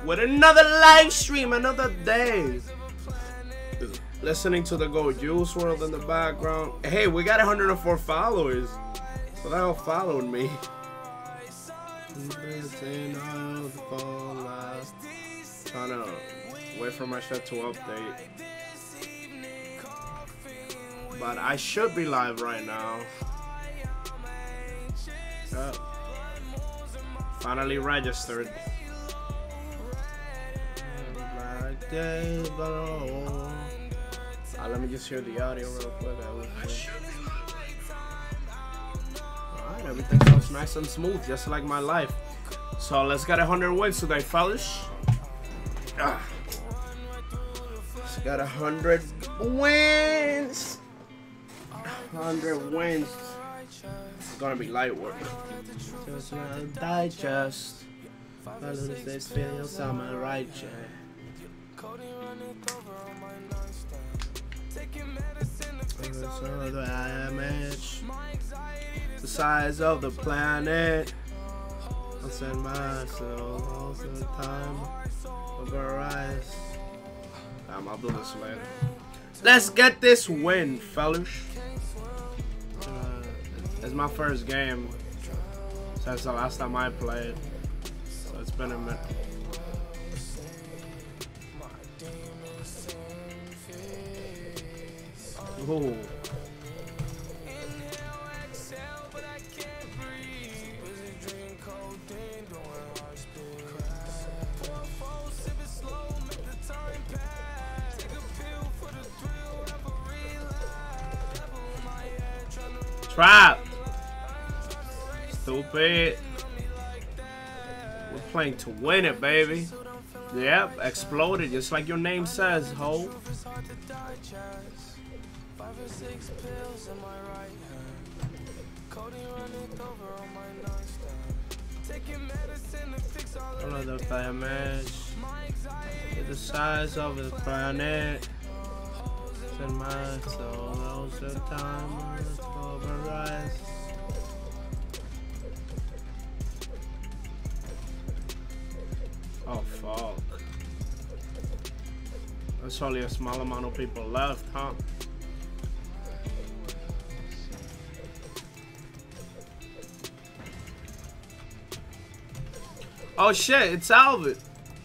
with another live stream, another day. Listening to the Go Juice WRLD in the background. Hey, we got 104 followers. So they all followed me. Trying to wait for my shit to update. But I should be live right now. Finally registered. Let me just hear the audio real quick. Alright, everything sounds nice and smooth, just like my life. So let's get 100 wins today, fellas. Let's get 100 wins. 100 wins. It's gonna be light work. Just digest. This feels I'm righteous. The size of the planet. I'll send myself all the time over eyes. I'll do this later. Let's get this win, fellas. It's my first game since the last time I played, so it's been a minute. Ooh. Trap. Stupid. We're playing to win it, baby. Yep, exploded just like your name says, ho. Another damage. The size of the planet. In my soul, all the time overrise. Oh fuck. There's only a small amount of people left, huh? Oh shit, it's Alvin.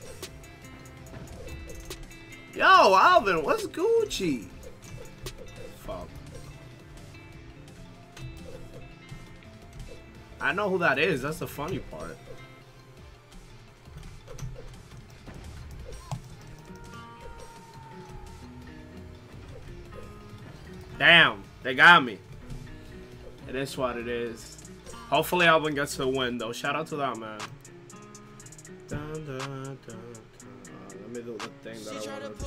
Yo, Alvin, what's Gucci? Fuck. I know who that is. That's the funny part. Damn, they got me. It is what it is. Hopefully Alvin gets the win though. Shout out to that man. Dun, dun, dun, dun. Let me do the thing that I want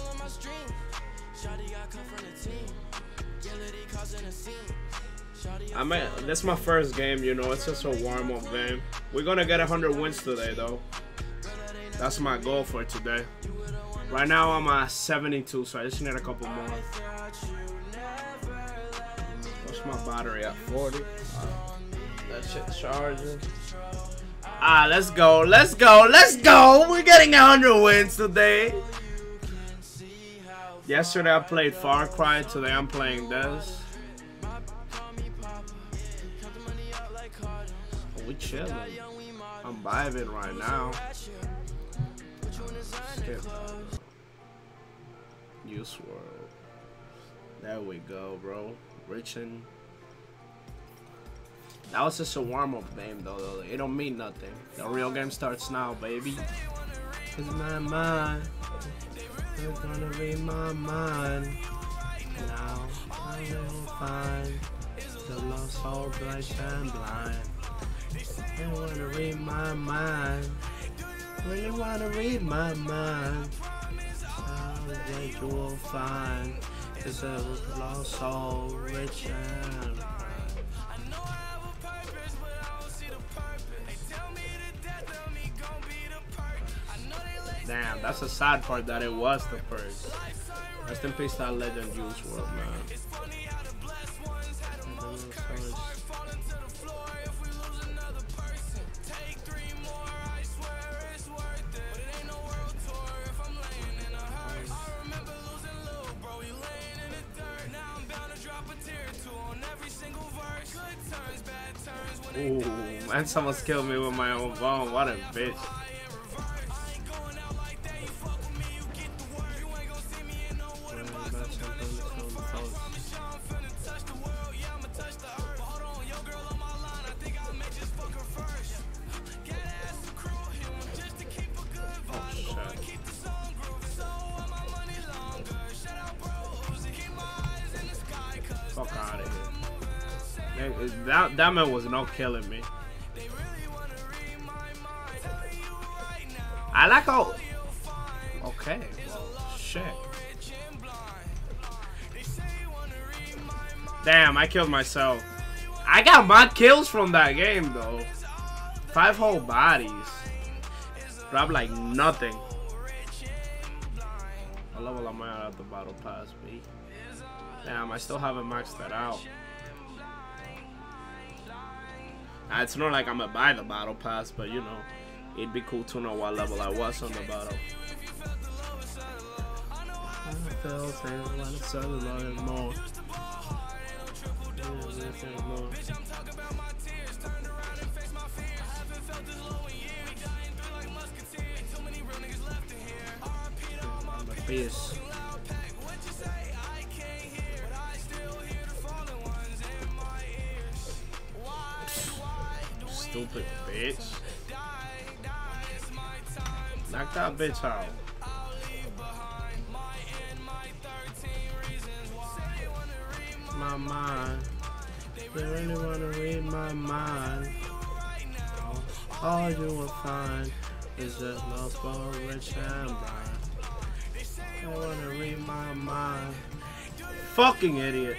to. I mean, this is my first game, you know, it's just a warm-up game. We're gonna get 100 wins today though. That's my goal for today. Right now I'm at 72, so I just need a couple more. What's my battery at? 40. That shit's charging. Let's go, let's go, let's go. We're getting 100 wins today. Yesterday I played Far Cry, today I'm playing this. We chilling. I'm vibing right now. Skip that. Juice WRLD. There we go, bro. Richin'. That was just a warm-up game though. It don't mean nothing. The real game starts now, baby. Cause my mind, you're gonna read my mind. Now I will find the lost soul, bright and blind. You wanna read my mind. Really wanna read my mind. How that you will find is a lost soul, rich and blind. Damn, that's the sad part that it was the first. Rest in peace, that legend Juice WRLD, man. Ooh, and someone's killed me with my own bomb. What a bitch. Fuck out of here. That man was not killing me. I like how... Okay, well, shit. Damn, I killed myself. I got mad kills from that game though. 5 whole bodies. Drop like nothing. What level am I at the battle pass, B? Damn, I still haven't maxed that out. It's not like I'm gonna buy the battle pass, but you know, it'd be cool to know what level I was on the battle. Peace. Stupid bitch. Knock that bitch out. My mind. They really wanna read my mind. All you will find is just love for rich and blind. They wanna read my mind. Fucking idiot.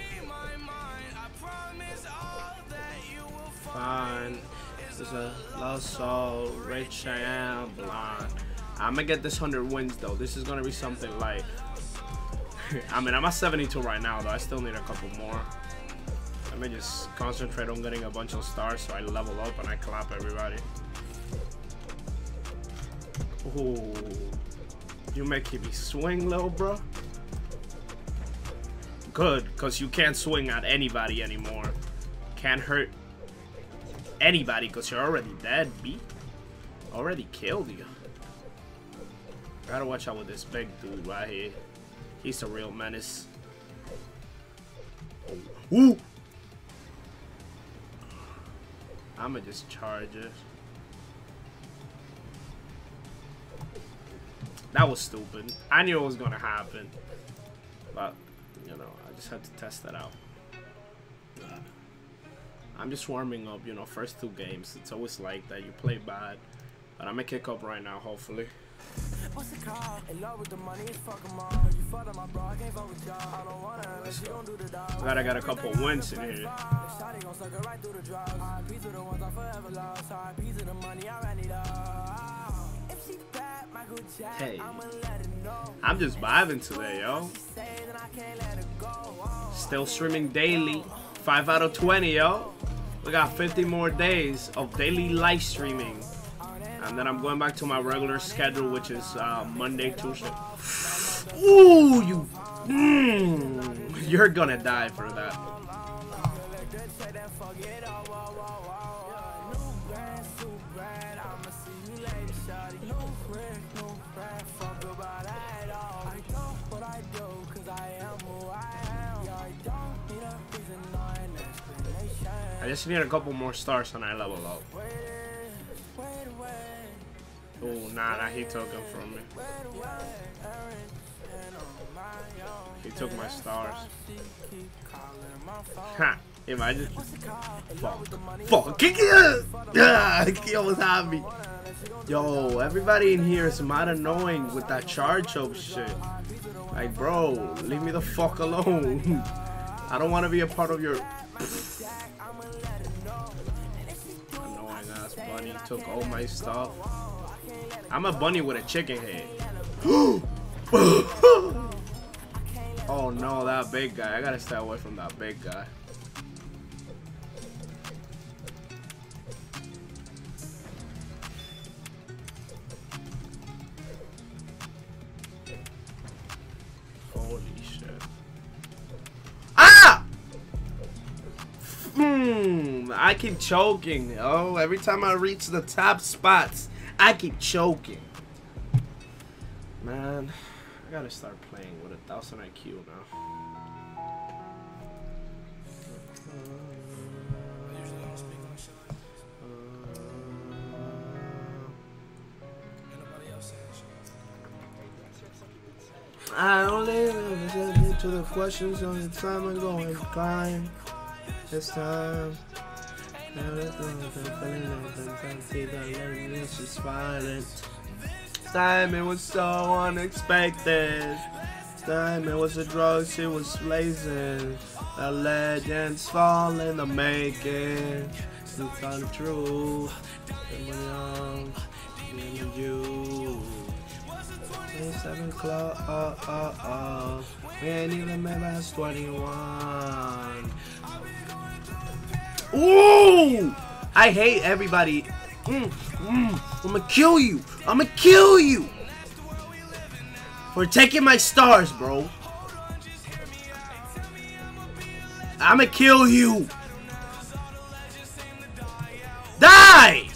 Fine. Is a lost soul, rich and blind. I'm gonna get this 100 wins though. This is gonna be something like. I mean, I'm at 72 right now though. I still need a couple more. Let me just concentrate on getting a bunch of stars so I level up and I clap everybody. Ooh, you making me swing, little bro. Good, cause you can't swing at anybody anymore. Can't hurt anybody because you're already dead, B. Already killed you. Gotta watch out with this big dude right here. He's a real menace. Ooh! I'ma just charge it. That was stupid. I knew it was gonna happen. But, you know, I just had to test that out. I'm just warming up, you know, first 2 games. It's always like that. You play bad. But I'm gonna kick up right now, hopefully. What's the call? In love with the money, fuck 'em all. You fucked up my bro, I can't fuck with y'all. I don't wanna unless you don't do the dog. Glad I got a couple wins in here. Hey, I'm just vibing today, yo. Still streaming daily. 5 out of 20, yo. We got 50 more days of daily live streaming. And then I'm going back to my regular schedule, which is Monday, Tuesday. Ooh, you. You're gonna die for that. I just need a couple more stars and I level up. Oh, nah, he took them from me. He took my stars. Ha! Imagine. Fuck. Yeah! He almost had me. Yo, everybody in here is mad annoying with that charge up shit. Like, bro, leave me the fuck alone. I don't want to be a part of your... Annoying ass bunny took all my stuff. I'm a bunny with a chicken head. Oh no, that big guy. I gotta stay away from that big guy. Holy shit. Ah! I keep choking. Oh, every time I reach the top spots, I keep choking. Man, I gotta start playing with 1,000 IQ now. I only listen to the questions on the time I'm going to climb. This time. She's violent. This time it was so unexpected. This time it was the drugs she was blazing. The legends fall in the making. It's all the truth. You. 7 o'clock. We ain't even made past 21. Ooh! I hate everybody. I'ma kill you. I'ma kill you. For taking my stars, bro. I'ma kill you. Die!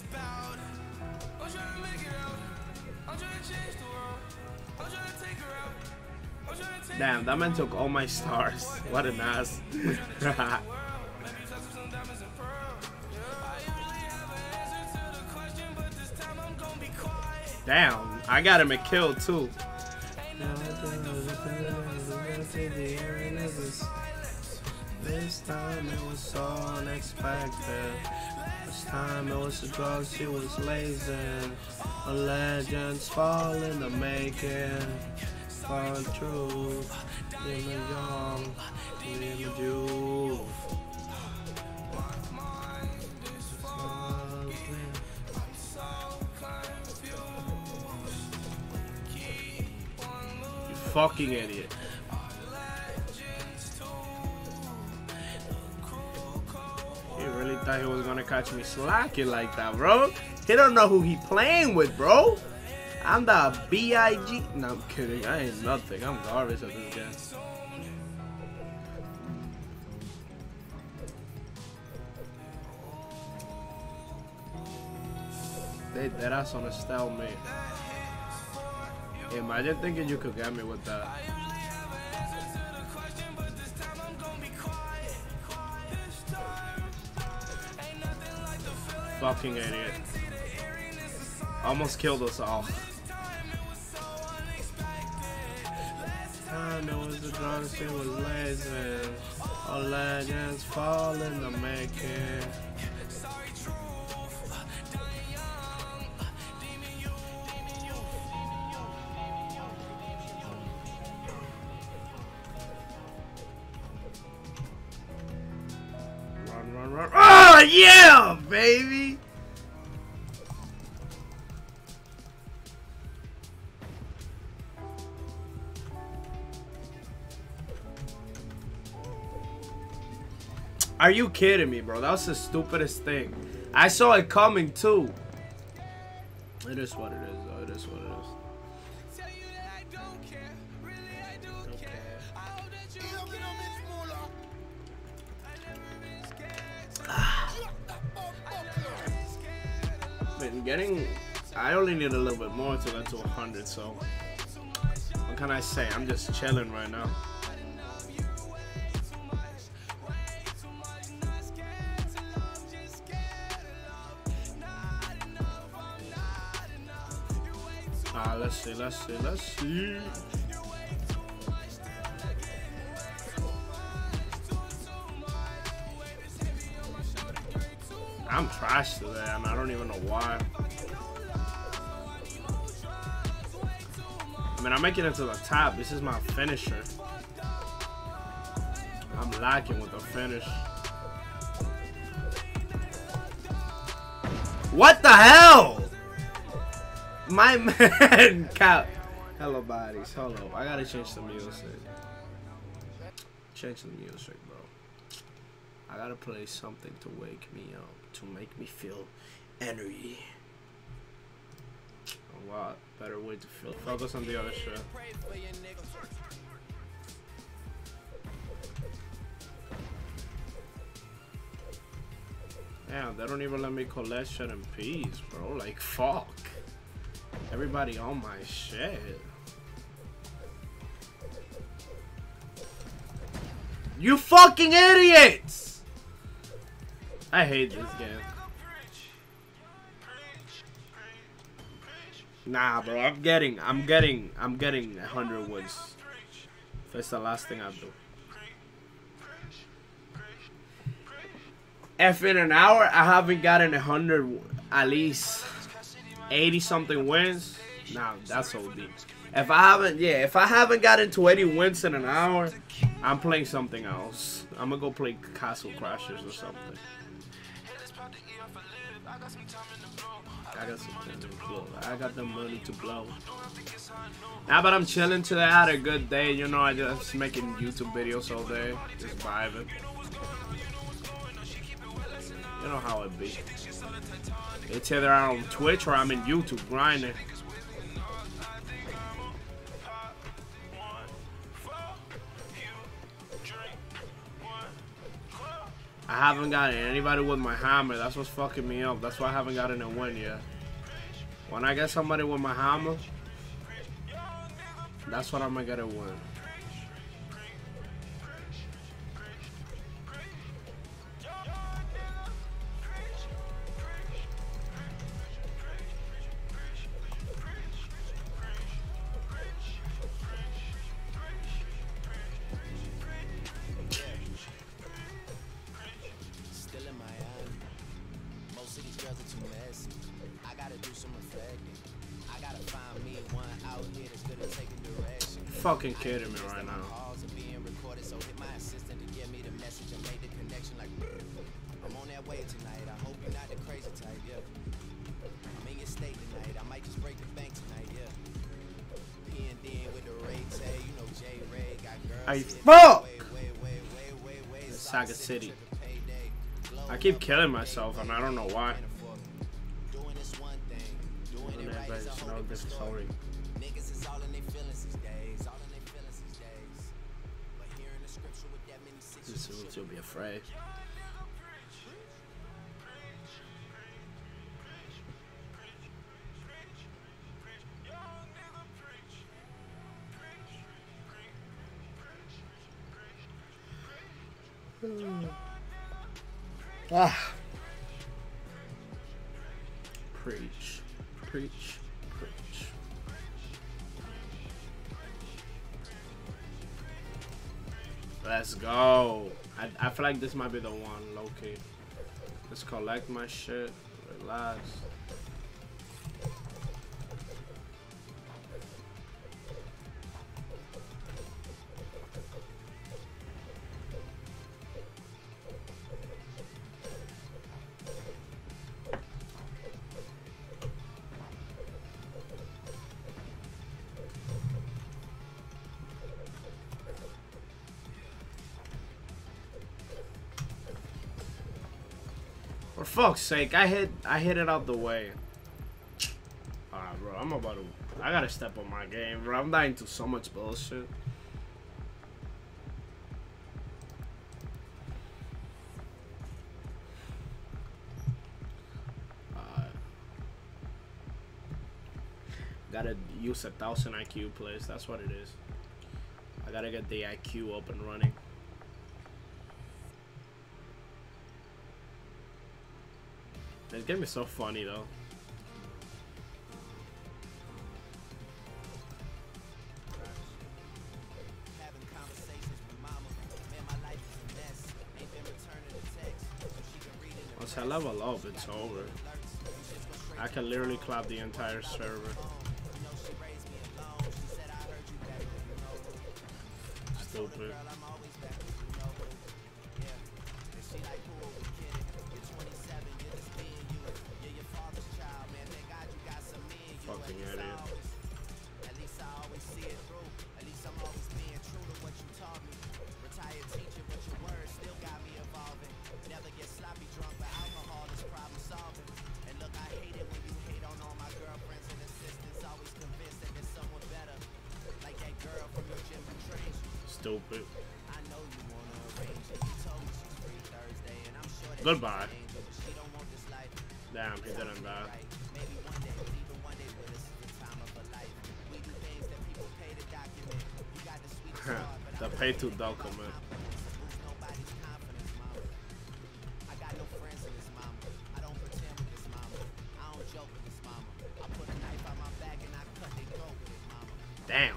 Damn, that man took all my stars. What an ass. Damn, I got him a kill too. This time it was so unexpected. This time it was the drugs she was lazing. The legends fall in the making. For truth, in the young, in the Jew. You fucking idiot. He really thought he was gonna catch me slacking like that, bro. He don't know who he playing with, bro. I'm the B.I.G. No, I'm kidding. I ain't nothing. I'm garbage at this game. They dead ass on a stalemate. Imagine thinking you could get me with that. Fucking idiot. Almost killed us all. Time it was the drugs, it was lazy. All legends fall in the making. Run, run, run. Oh yeah, baby! Are you kidding me, bro? That was the stupidest thing. I saw it coming too. It is what it is, though. It is what it is. Been getting. I only need a little bit more to get to 100, so what can I say? I'm just chilling right now. Let's see. I'm trash today, and I don't even know why. I mean, I'm making it to the top. This is my finisher. I'm lacking with the finish. What the hell? My man, cow. Hello, bodies. Hello. I gotta change the music. Change the music, bro. I gotta play something to wake me up, to make me feel energy. What better way to feel? Focus on the other shit. Damn, they don't even let me collect shit in peace, bro. Like, fuck. Everybody on my shit. You fucking idiots! I hate this game. Nah, bro, I'm getting 100 wins. That's the last thing I do. If in an hour I haven't gotten 100, at least 80 something wins, nah, that's OD. If I haven't gotten to 80 wins in an hour, I'm playing something else. I'm gonna go play Castle Crashers or something. I got something to blow. I got the money to blow. Now, but I'm chilling today. I had a good day. You know, I just making YouTube videos all day, just vibing. You know how it be. It's either I'm on Twitch or I'm in YouTube grinding. I haven't gotten anybody with my hammer. That's what's fucking me up. That's why I haven't gotten a win yet. When I get somebody with my hammer, that's when I'm gonna get a win. Fucking kidding me right now. I'm on that way tonight. I hope you're not the crazy type, yeah. I'm in your state tonight. I might just break the bank tonight, yeah. P&D with the Ray Tay, you know J Ray got girls. I fuck. Saga City. I keep killing myself and I don't know why. Doing this one thing. Doing it right. Sorry. Niggas is all in their feelings these days. All in their feelings these days. But hearing the scripture with that many situations, you'll be afraid. Ah. Preach. Preach. Preach. Let's go. I feel like this might be the one, low-key. Let's collect my shit. Relax. For fuck's sake, I hit it out the way. Alright, bro, I gotta step on my game, bro. I'm dying to so much bullshit. Gotta use 1,000 IQ plays, that's what it is. I gotta get the IQ up and running. This game is so funny though. Once I level up, it's over. I can literally clap the entire server. Stupid. Fucking idiot. At least I always see it through. At least I'm always being true to what you taught me. Retired teacher, but your words still got me evolving. Never get sloppy drunk, but alcohol is problem solving. And look, I hate it when you hate on all my girlfriends and assistants. Always convinced that there's someone better. Like that girl from your gym who trains you. Stupid. I know you wanna arrange it. You told me she's free Thursday, and I'm sure that goodbye. Damn, he didn't die. The pay to document. Damn.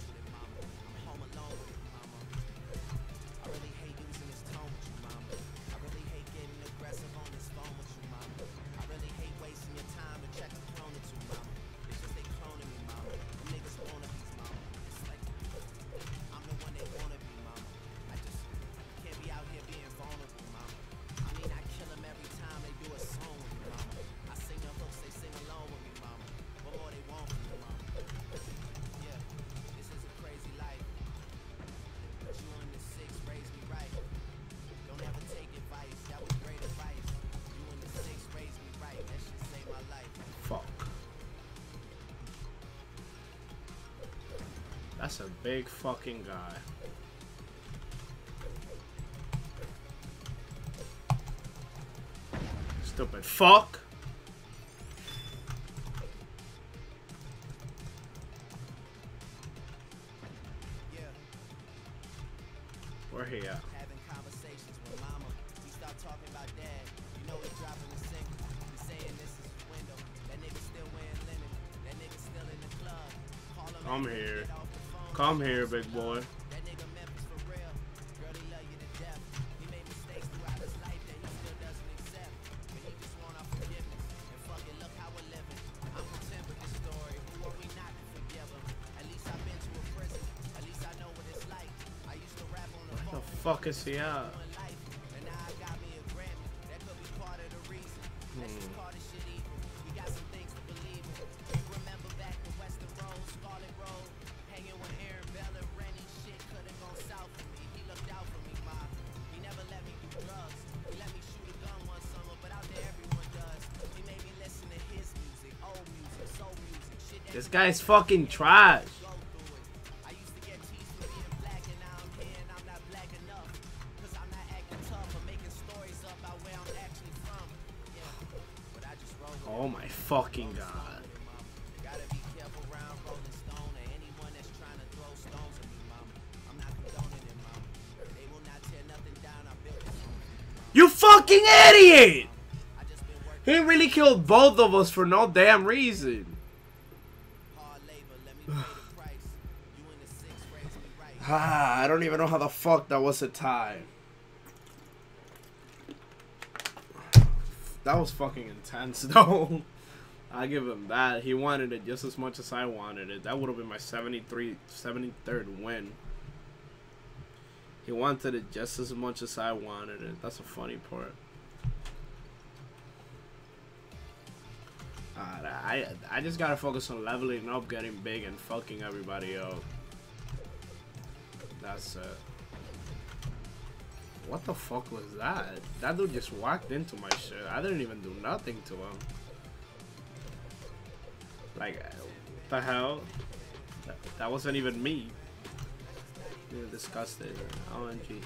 Fuck. That's a big fucking guy. Stupid fuck. Where he at? Having conversations with mama. We start talking about dad. You know he's dropping a single. He's saying this is his window. That nigga still wearing linen. That nigga still in the club. Call him Come out, here. get off the phone. Come here, big boy. That nigga Memphis for real. Girl, he love you to death. He made mistakes throughout his life that he still doesn't accept. But he just want our forgiveness. And fuck it, look how we're living. I'm content with this story. Who are we not to forgive him? At least I've been to a prison. At least I know what it's like. I used to rap on the Where phone. the fuck is he at? And now I got me a Grammy. That could be part of the reason. Let's just call this shit evil. We got some things to believe in. You remember back in Western Road, Scarlet Road, hanging with Aaron Bell and Rennie. Shit could have gone south for me. He looked out for me, ma. He never let me do drugs. He let me shoot a gun one summer, but out there everyone does. He made me listen to his music, old music, soul music, shit that This guy's fucking trash. go through it. I used to get teased for being black, and now I'm here and I'm not black enough. Cause I'm not acting tough or making stories up about where I'm actually from. Yeah, but I just roll with Oh my fucking god. it, mama. Gotta be careful around Rolling Stone or anyone that's trying to throw stones at me, mama. I'm not condoning it, mama. They will not tear nothing down. I built this home for you, mama. You fucking idiot! I just been working He really killed both of us for no damn reason. hard labor. Let me pay the price. You in the six raised me right. Ah, I don't even know how the fuck that was a tie. That was fucking intense though. I give him that. He wanted it just as much as I wanted it. That would have been my 73rd win. He wanted it just as much as I wanted it. That's a funny part. I just gotta focus on leveling up, getting big, and fucking everybody up. That's it. What the fuck was that? That dude just walked into my shit. I didn't even do nothing to him. Like, what the hell? That wasn't even me. You're disgusted. OMG.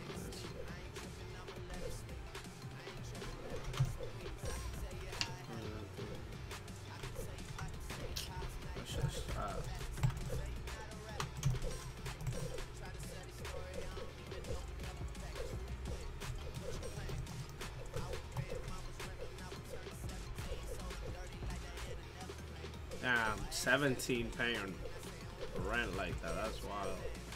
Damn, 17 paying rent like that. That's wild.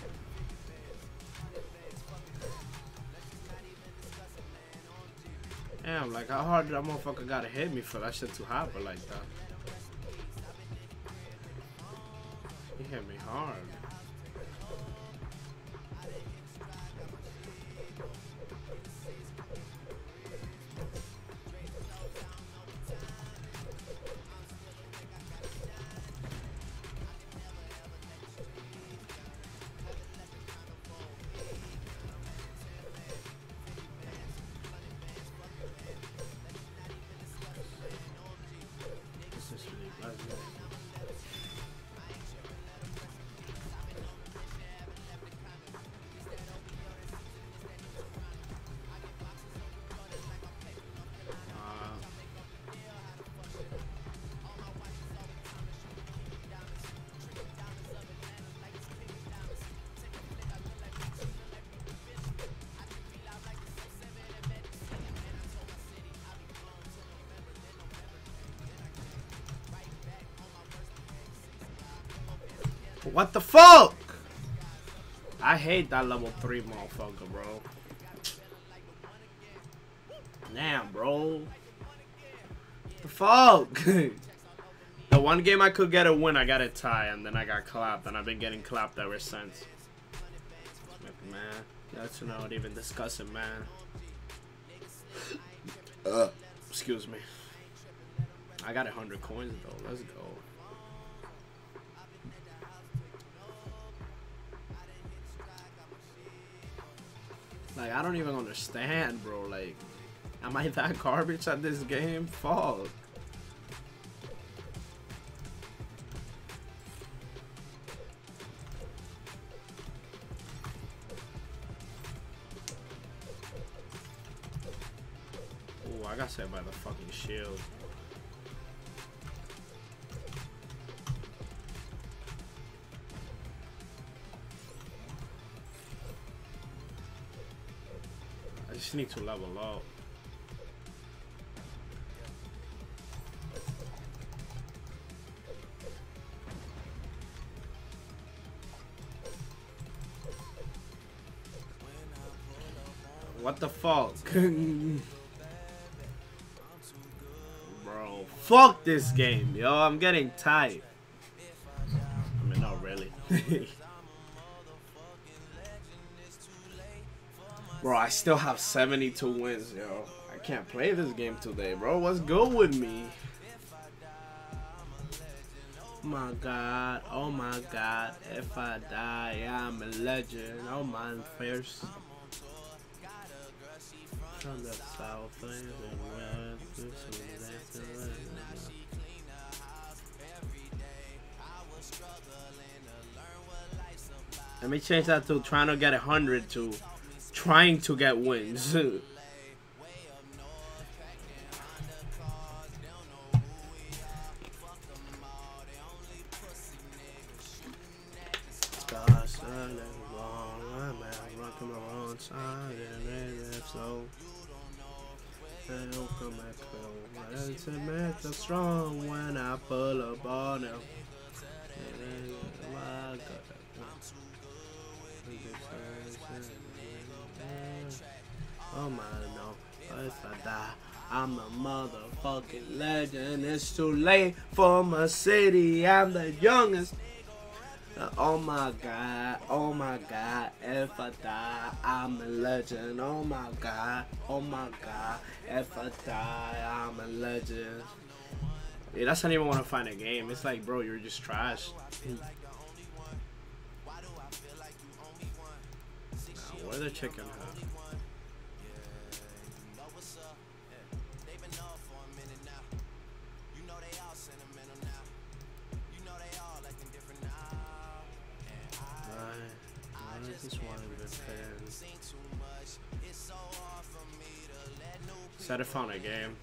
Damn, like how hard that motherfucker gotta hit me for that shit to happen like that? He hit me hard. This is really bad. What the fuck? I hate that level 3 motherfucker, bro. Damn, bro. The fuck? The one game I could get a win, I got a tie, and then I got clapped, and I've been getting clapped ever since. Man, that's not even discussing, man. Excuse me. I got 100 coins though. Let's go. Like, I don't even understand, bro. Like, am I that garbage at this game? Fuck. Oh, I got saved by the fucking shield. I just need to level up. What the fuck? Bro, fuck this game, yo. I'm getting tight. I mean, not really. Bro, I still have 72 wins, yo. I can't play this game today, bro. What's good with me? Oh my god, oh my god. If I die, I'm a legend. Oh my first. From the south and let me change that to trying to get 100 to trying to get wins. I'm strong when I pull up on them. Oh my no, if I die, I'm a motherfucking legend. It's too late for my city. I'm the youngest. Oh my god, if I die, I'm a legend. Oh my god, if I die, I'm a legend. Yeah, that's not even want to find a game. It's like, bro, you're just trash. Nah, where the chicken at? Said I found a game.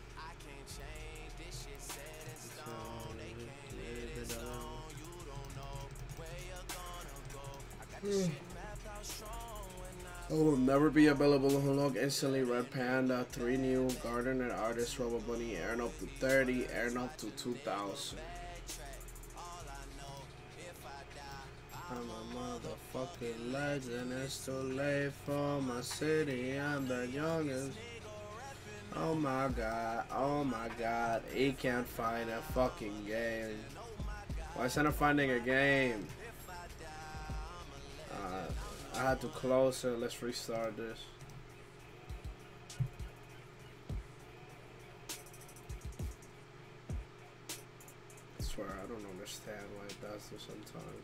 It will never be available to unlock instantly. Red Panda, 3 new, Gardener, Artist, Robo Bunny, earn up to 30, earn up to 2,000. I'm a motherfucking legend. It's too late for my city. I'm the youngest. Oh my god, he can't find a fucking game. Why isn't it finding a game? I had to close it. Let's restart this. I swear, I don't understand why it does this sometimes.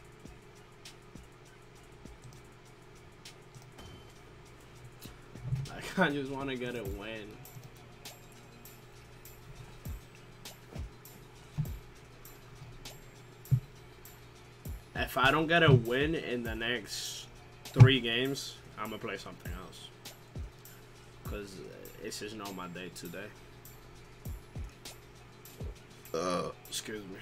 I just want to get a win. If I don't get a win in the next 3 games, I'm gonna play something else. Cause it's just not my day today. Excuse me.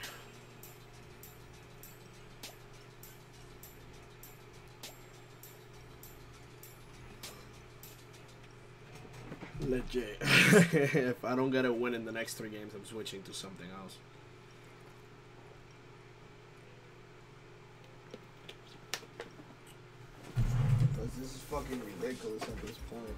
Legit. If I don't get a win in the next 3 games, I'm switching to something else. This is fucking ridiculous at this point.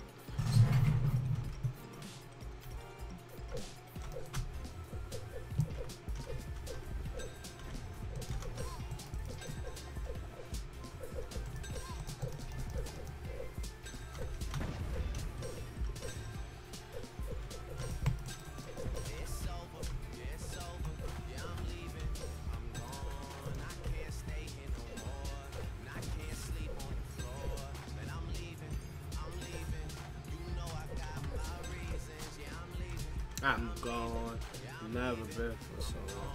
I'm gone. Never been for so long.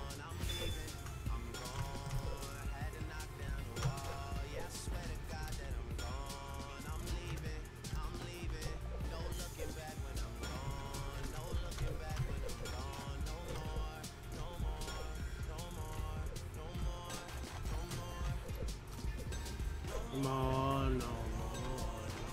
More, no more.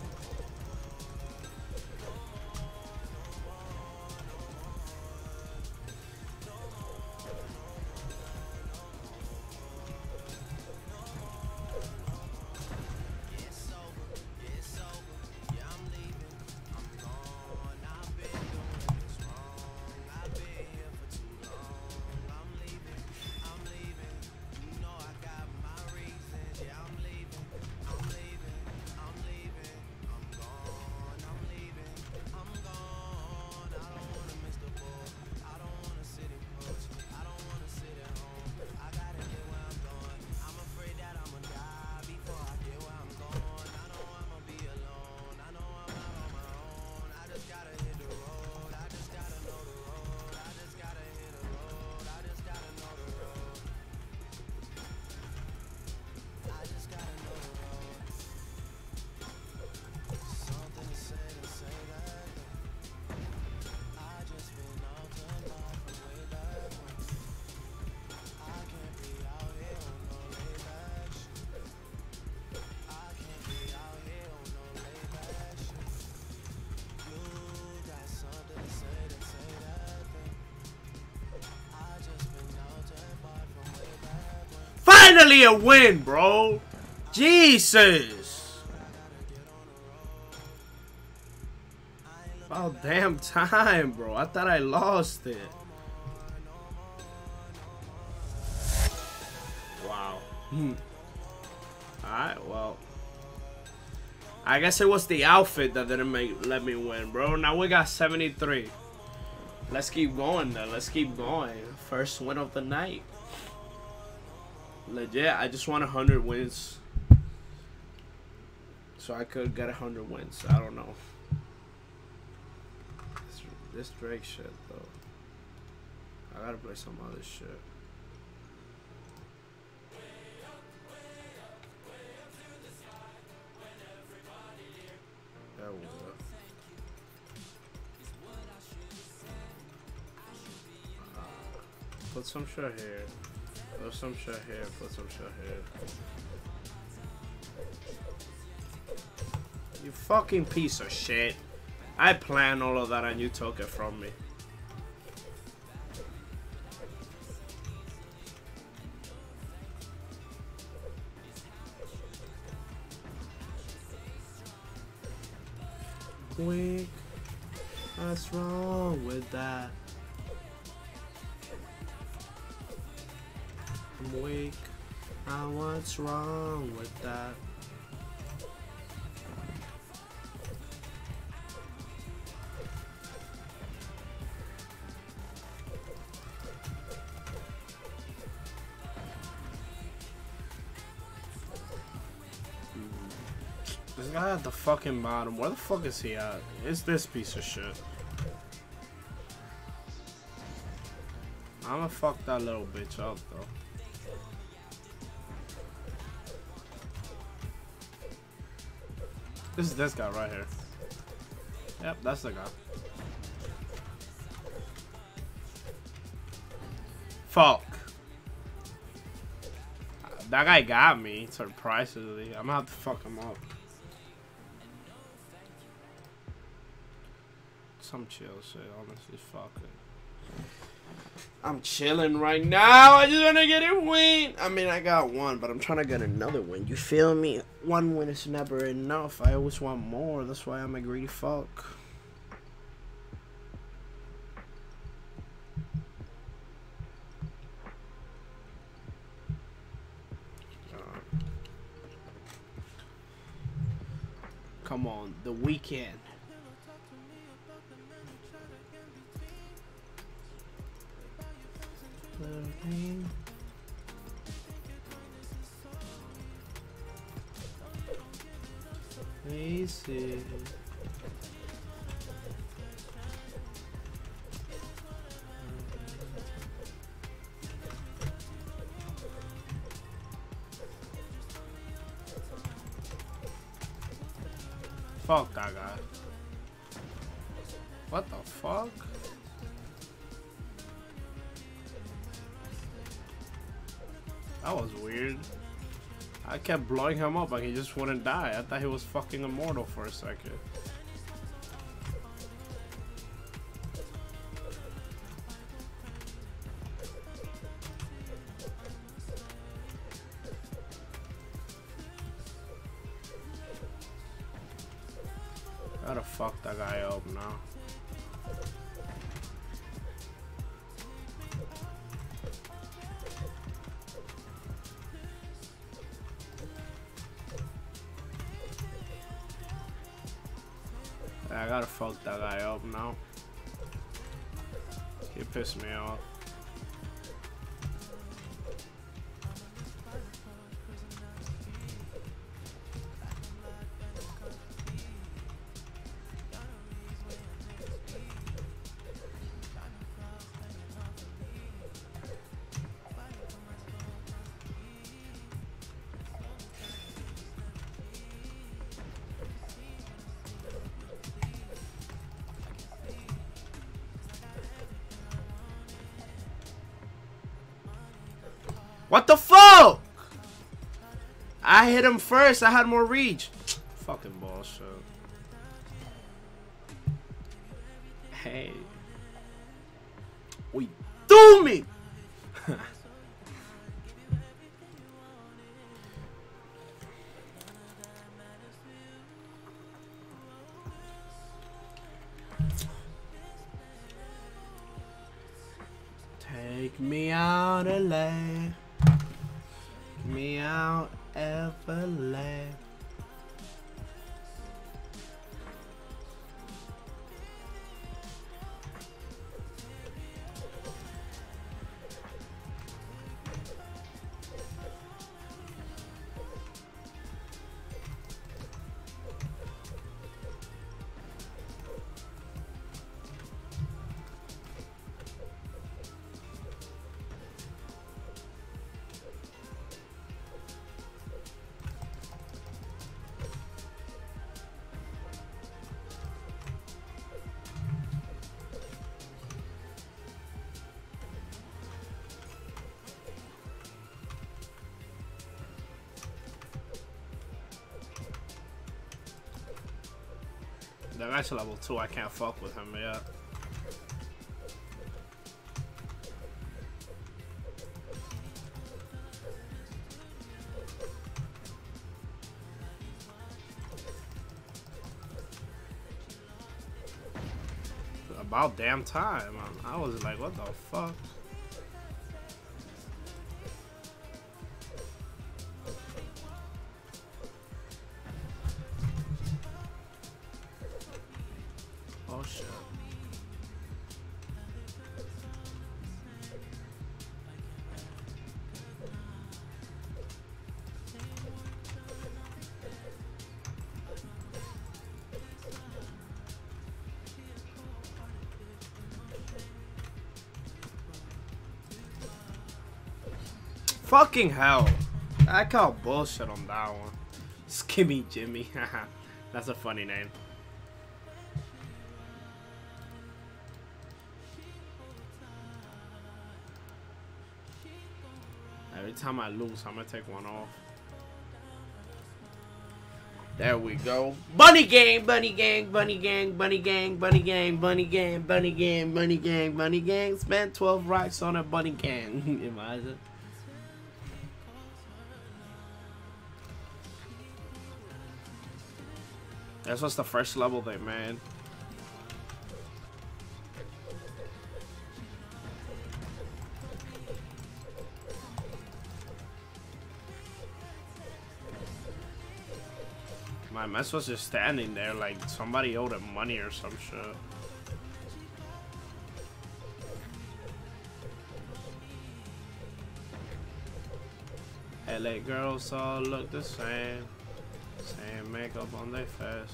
Finally a win, bro. Jesus. About damn time, bro. I thought I lost it. Wow. Alright, well. I guess it was the outfit that didn't let me win, bro. Now we got 73. Let's keep going, though. Let's keep going. First win of the night. Legit, I just want 100 wins. So I could get 100 wins. I don't know. This Drake shit, though. I gotta play some other shit. There we go. Put some shit here. Put some shit here. Put some shit here. You fucking piece of shit. I planned all of that and you took it from me. Quick. What's wrong with that? I'm weak. What's wrong with that? This guy at the fucking bottom. Where the fuck is he at? It's this piece of shit. I'ma fuck that little bitch up though. This is this guy right here. Yep, that's the guy. Fuck. That guy got me, surprisingly. I'm gonna have to fuck him up. Some chill shit, honestly. Fuck it. I'm chilling right now. I just want to get a win. I mean, I got one, but I'm trying to get another win. You feel me? One win is never enough. I always want more. That's why I'm a greedy fuck. Come on, The Weeknd. Easy. Fuck that guy. What the fuck? That was weird. I kept blowing him up and he just wouldn't die. I thought he was fucking immortal for a second. Gotta fuck that guy up now. I gotta fuck that guy up now. He pissed me off. What the fuck? I hit him first. I had more reach. Fucking bullshit. Hey. We do me. Take me out, LA. Me out, LA. That guy's level 2, I can't fuck with him yet. About damn time. I was like, what the fuck? Oh shit. Fucking hell. I call bullshit on that one. Skimmy Jimmy. That's a funny name. Every time I lose, I'm gonna take one off. There we go. Bunny gang, bunny gang, bunny gang, bunny gang, bunny gang, bunny gang, bunny gang, bunny gang, bunny gang. Spent 12 racks on a bunny gang. Imagine. This was the first level they made. My mess was just standing there like somebody owed him money or some shit. LA girls all look the same. Same makeup on their face.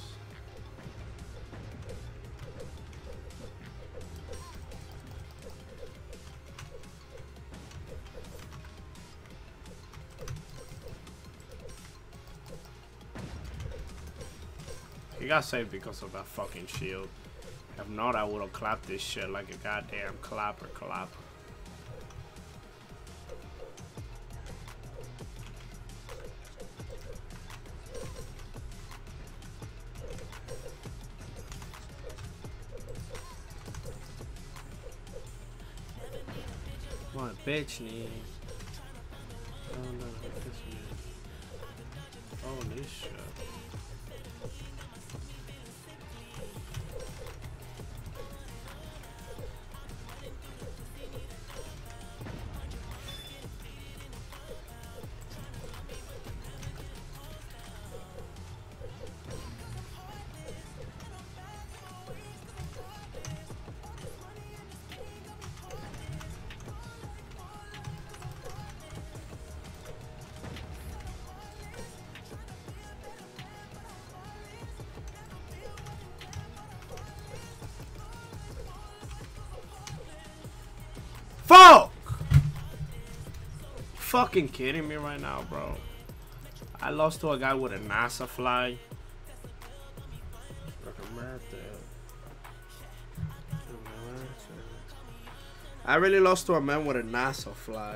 He got saved because of that fucking shield. If not, I would have clapped this shit like a goddamn clapper. What bitch need? Oh no, this man. Oh, this shit. Fuck! Fucking kidding me right now, bro. I lost to a guy with a NASA fly. I really lost to a man with a NASA fly.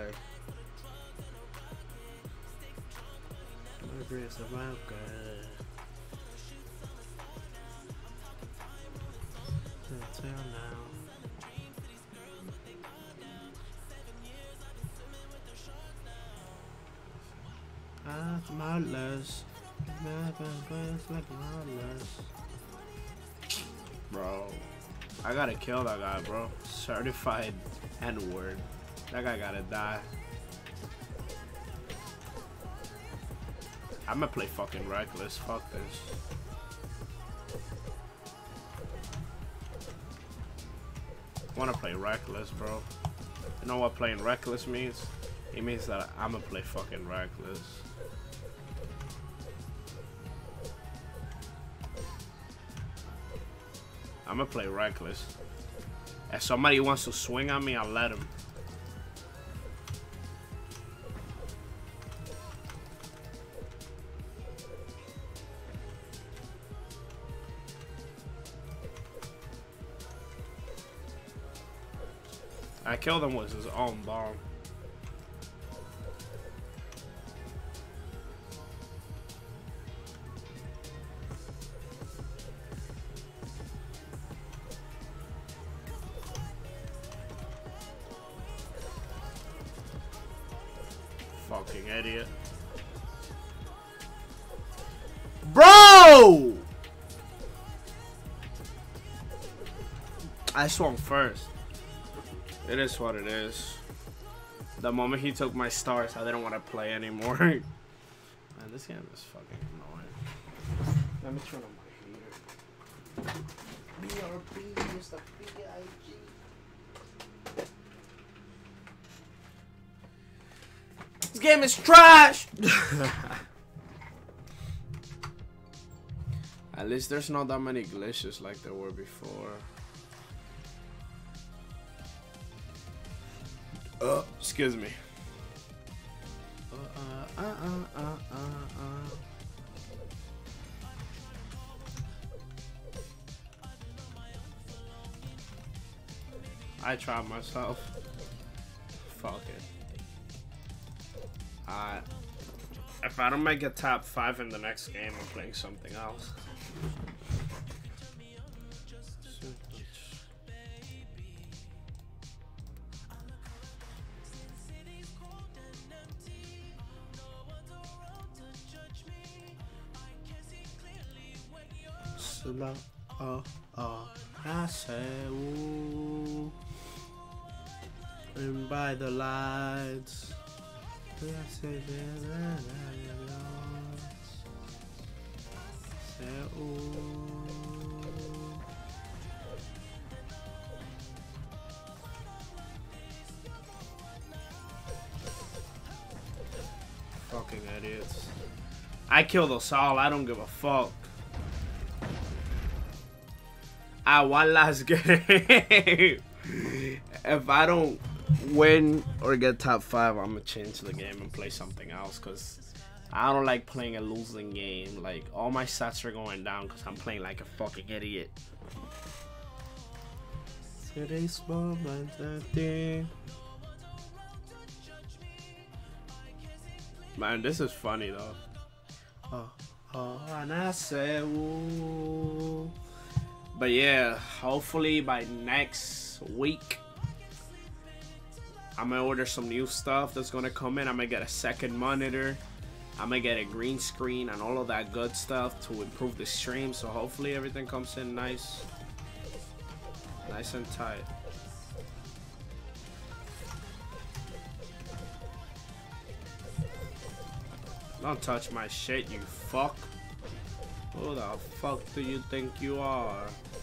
Bro, I gotta kill that guy, bro. Certified N-word. That guy gotta die. I'ma play fucking reckless. Fuck this. Wanna play reckless, bro. You know what playing reckless means? It means that I'ma play fucking reckless. I'ma play reckless. If somebody wants to swing on me, I'll let him. I killed him with his own bomb. Fucking idiot. Bro! I swung first. It is what it is. The moment he took my stars, I didn't want to play anymore. Man, this game is fucking annoying. Let me turn on my heater. BRB is the BIG. This game is trash! At least there's not that many glitches like there were before. Excuse me. I tried myself. Fuck it. Alright. If I don't make a top 5 in the next game, I'm playing something else. Slow, I say, ooh, and by the lights, I say, ooh. Fucking idiots. I killed us all, I don't give a fuck. One last game. If I don't win or get top 5, I'm gonna change the game and play something else, because I don't like playing a losing game. Like, all my stats are going down because I'm playing like a fucking idiot. Today's moment, man, this is funny though. And I say, ooh. But yeah, hopefully by next week, I'm gonna order some new stuff that's gonna come in. I'm gonna get a second monitor. I'm gonna get a green screen and all of that good stuff to improve the stream. So hopefully everything comes in nice and tight. Don't touch my shit, you fuck. Who the fuck do you think you are?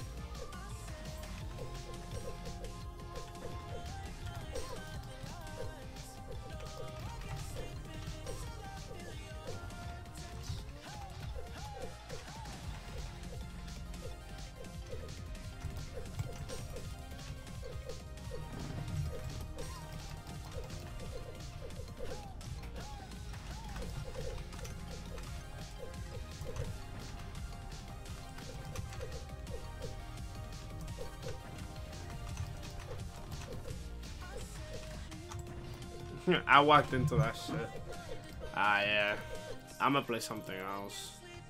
I walked into that shit. Yeah. I'm gonna play something else.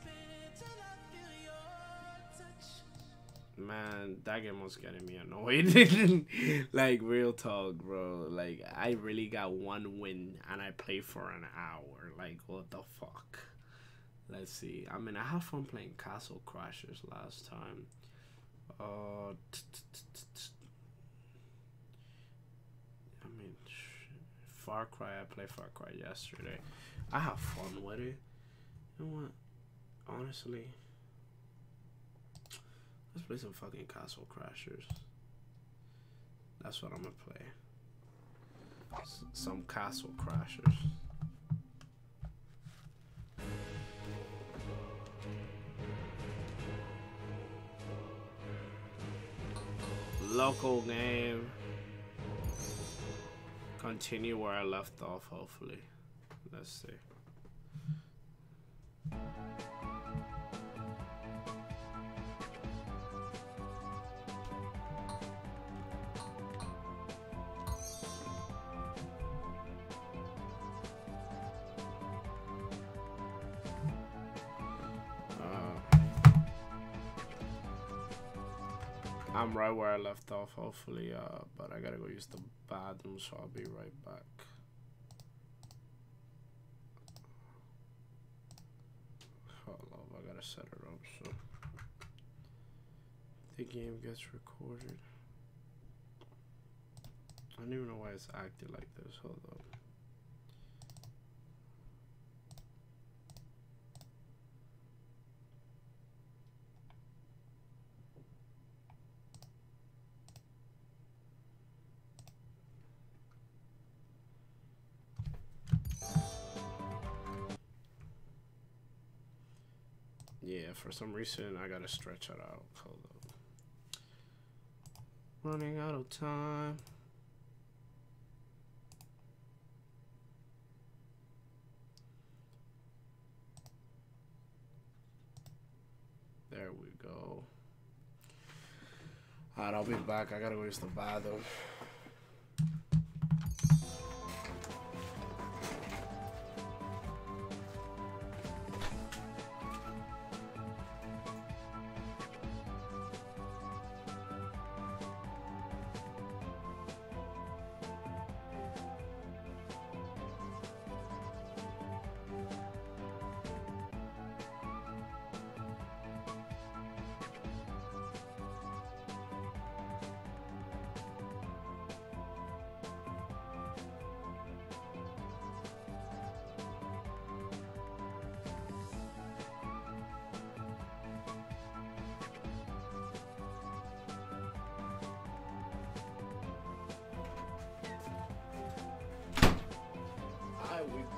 Man, that game was getting me annoyed. Like, real talk, bro. Like, I really got one win and I played for an hour. Like, what the fuck? Let's see. I mean, I had fun playing Castle Crashers last time. Far Cry, I played Far Cry yesterday. I have fun with it. You know what? Honestly, let's play some fucking Castle Crashers. That's what I'm gonna play. Some Castle Crashers. Local game. Continue where I left off, hopefully. Let's see. I'm right where I left off, hopefully, but I gotta go use the bathroom, so I'll be right back. Hold on, I gotta set it up so the game gets recorded. I don't even know why it's acting like this. Hold on. Yeah, for some reason I gotta stretch it out. Hold up. Running out of time. There we go. Alright, I'll be back. I gotta go use the bathroom.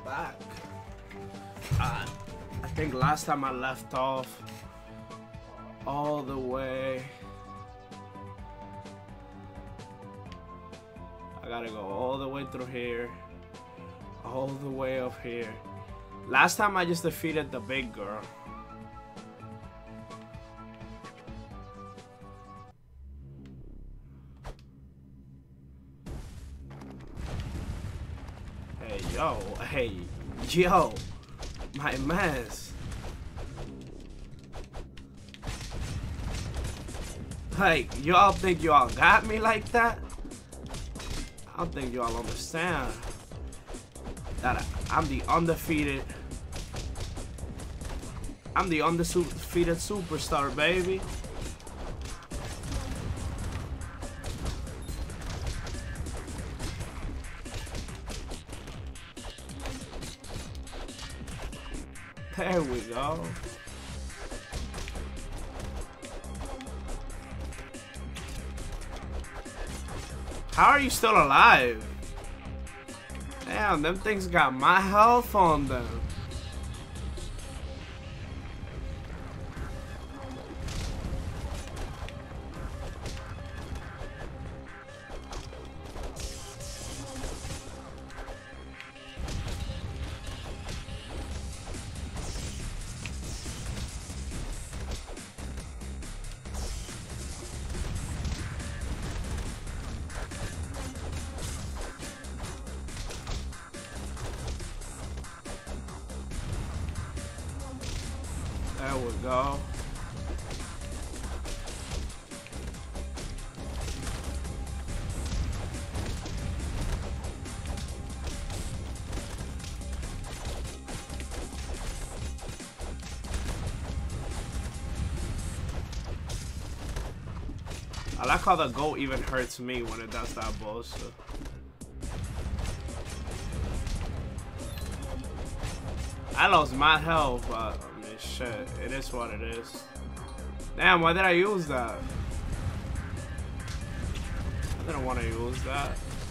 back. I think last time I left off all the way. I gotta go all the way through here, all the way up here. Last time I just defeated the big girl. Hey, yo, my mess. Like, y'all think y'all got me like that? I don't think y'all understand that I'm the undefeated. I'm the undefeated superstar, baby. There we go. How are you still alive? Damn, them things got my health on them. There we go. I like how the goat even hurts me when it does that bullshit. I lost my health, but I mean, shit, it is what it is. Damn, why did I use that? I didn't want to use that.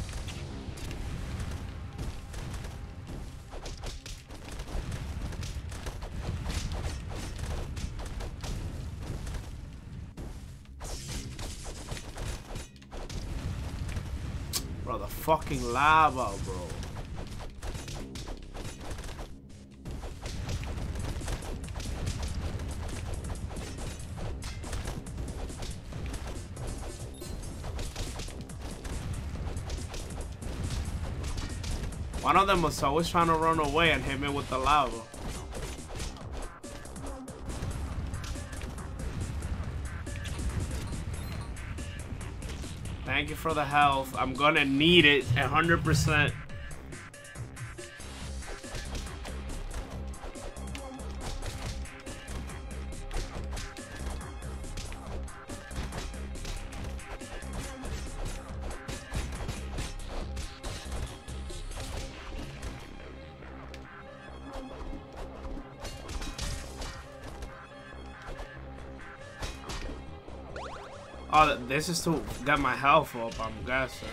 Bro, the fucking lava, bro. One of them was always trying to run away and hit me with the lava. Thank you for the health. I'm gonna need it 100%. Oh, this is to get my health up, I'm guessing.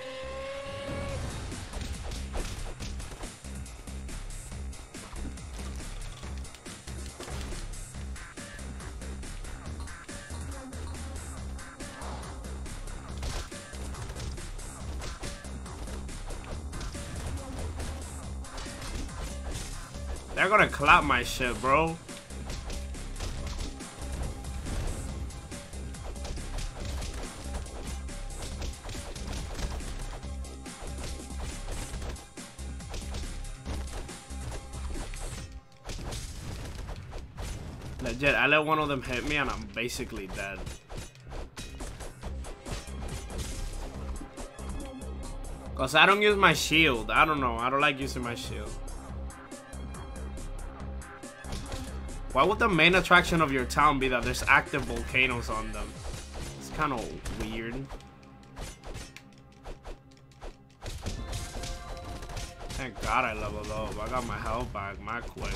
They're gonna clap my shit, bro. Legit, I let one of them hit me and I'm basically dead. Cause I don't use my shield. I don't know. I don't like using my shield. Why would the main attraction of your town be that there's active volcanoes on them? It's kind of weird. Thank God I leveled up. I got my health back my quick.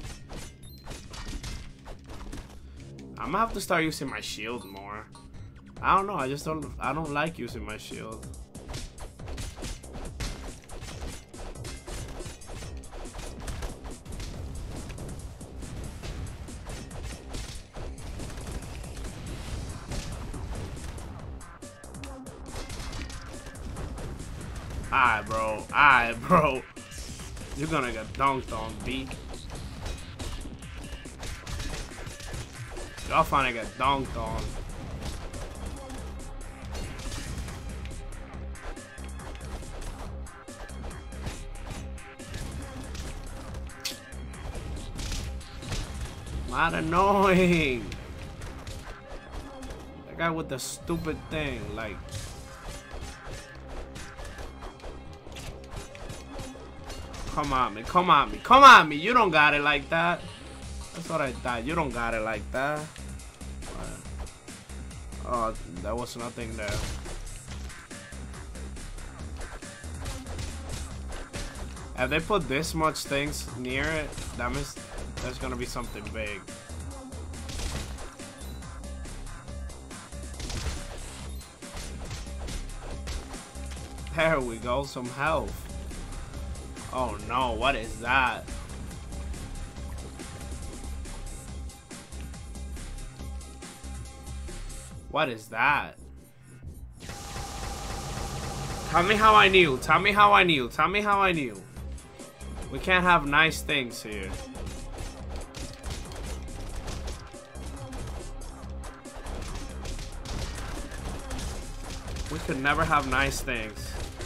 I'm gonna have to start using my shield more. I don't know. I don't like using my shield. Alright, bro. You're gonna get dunked on, B. Y'all finna get dunked on. Not annoying. That guy with the stupid thing, like. Come on me, come on me, come on me. You don't got it like that. That's what I thought. You don't got it like that. Oh, there was nothing there. If they put this much things near it, that means there's gonna be something big. There we go, some health. Oh no, what is that? What is that? Tell me how I knew. Tell me how I knew. Tell me how I knew. We can't have nice things here. We could never have nice things.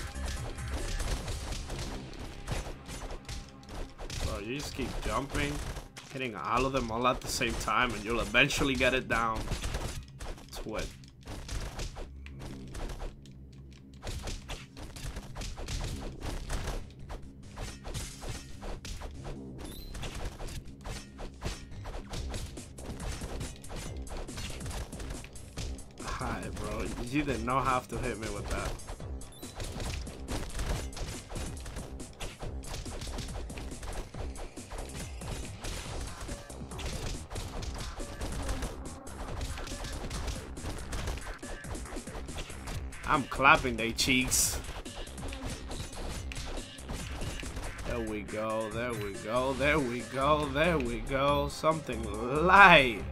Bro, you just keep jumping, hitting all of them all at the same time, and you'll eventually get it down. It's what? Hi, bro. You did not have to hit me with that. I'm clapping their cheeks. There we go, there we go, there we go, there we go. Something light.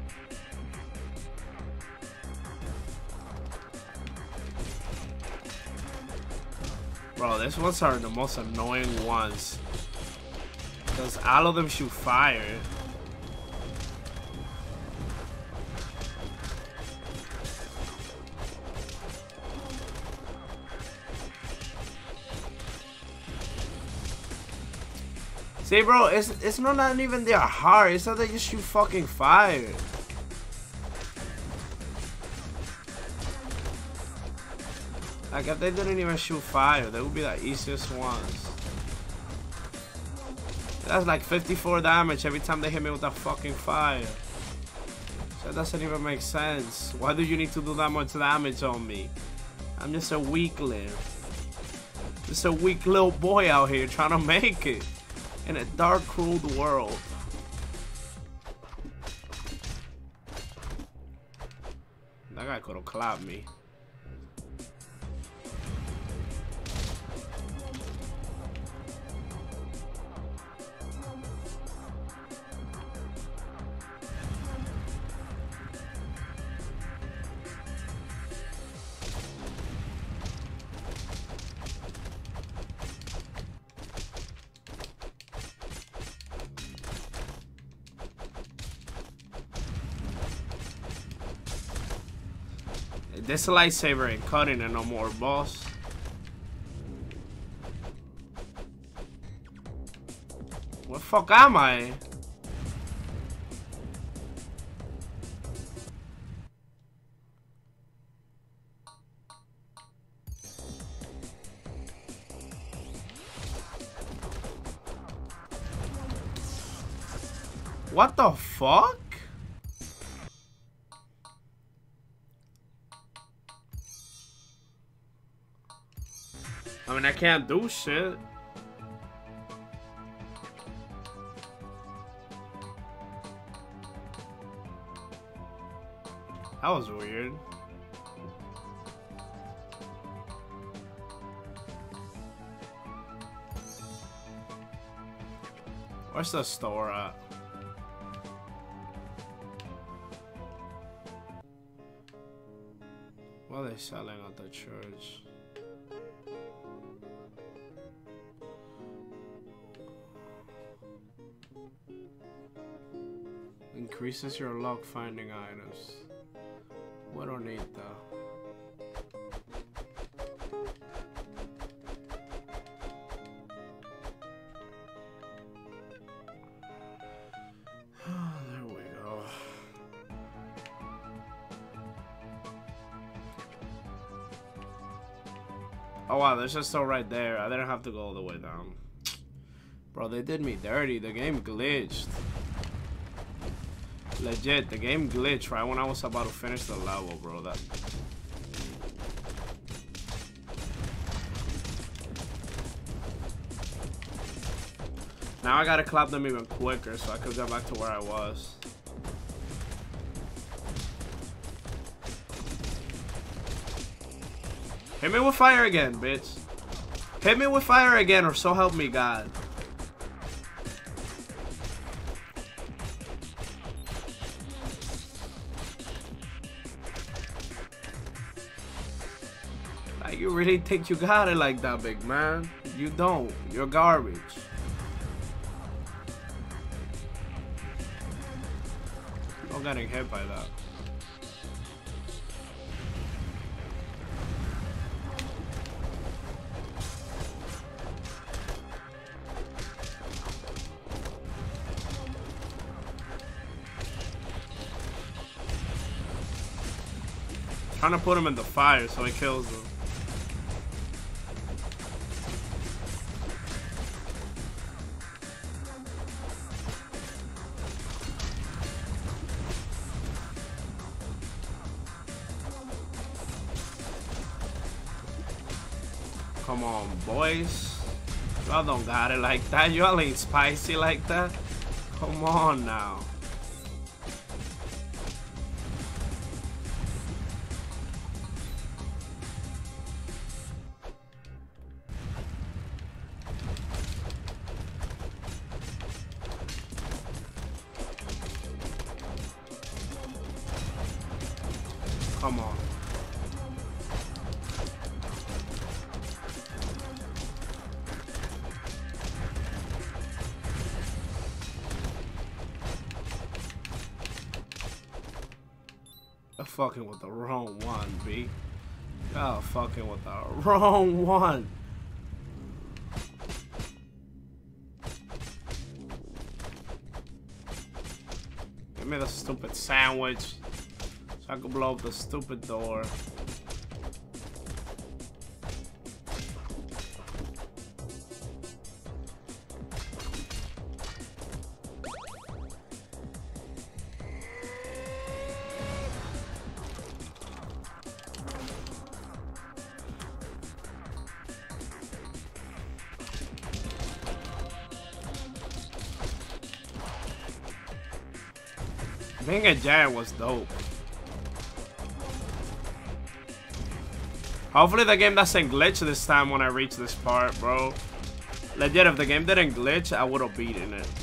Bro, these ones are the most annoying ones. Because all of them shoot fire. See, bro, it's not even their heart. It's not that you shoot fucking fire. Like, if they didn't even shoot fire, they would be the easiest ones. That's like 54 damage every time they hit me with that fucking fire. So it doesn't even make sense. Why do you need to do that much damage on me? I'm just a weakling. Just a weak little boy out here trying to make it. In a dark, cruel world. That guy could have clapped me. This lightsaber ain't cutting it no more, boss. Where the fuck am I? What the fuck? I mean, I can't do shit. That was weird. Where's the store at? What are they selling at the church? Increases your luck finding items. We don't need that. There we go. Oh wow, there's a store right there. I didn't have to go all the way down. Bro, they did me dirty. The game glitched. Legit, the game glitched right when I was about to finish the level, bro. That. Now I gotta clap them even quicker so I could go back to where I was. Hit me with fire again, bitch. Hit me with fire again, or so help me God. Like, you really think you got it like that, big man? You don't. You're garbage. I'm getting hit by that. Trying to put him in the fire so he kills him. Come on, boys. Y'all don't got it like that. Y'all ain't spicy like that. Come on now. Come on. You're fucking with the wrong one, B. Y'all fucking with the wrong one. Give me the stupid sandwich. I could blow up the stupid door. Being a giant was dope. Hopefully the game doesn't glitch this time when I reach this part, bro. Legit, if the game didn't glitch, I would have beaten it.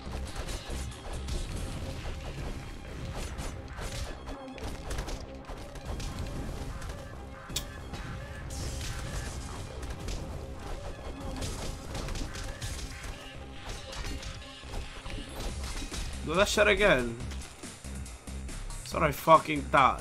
Do that shit again. That's what I fucking thought.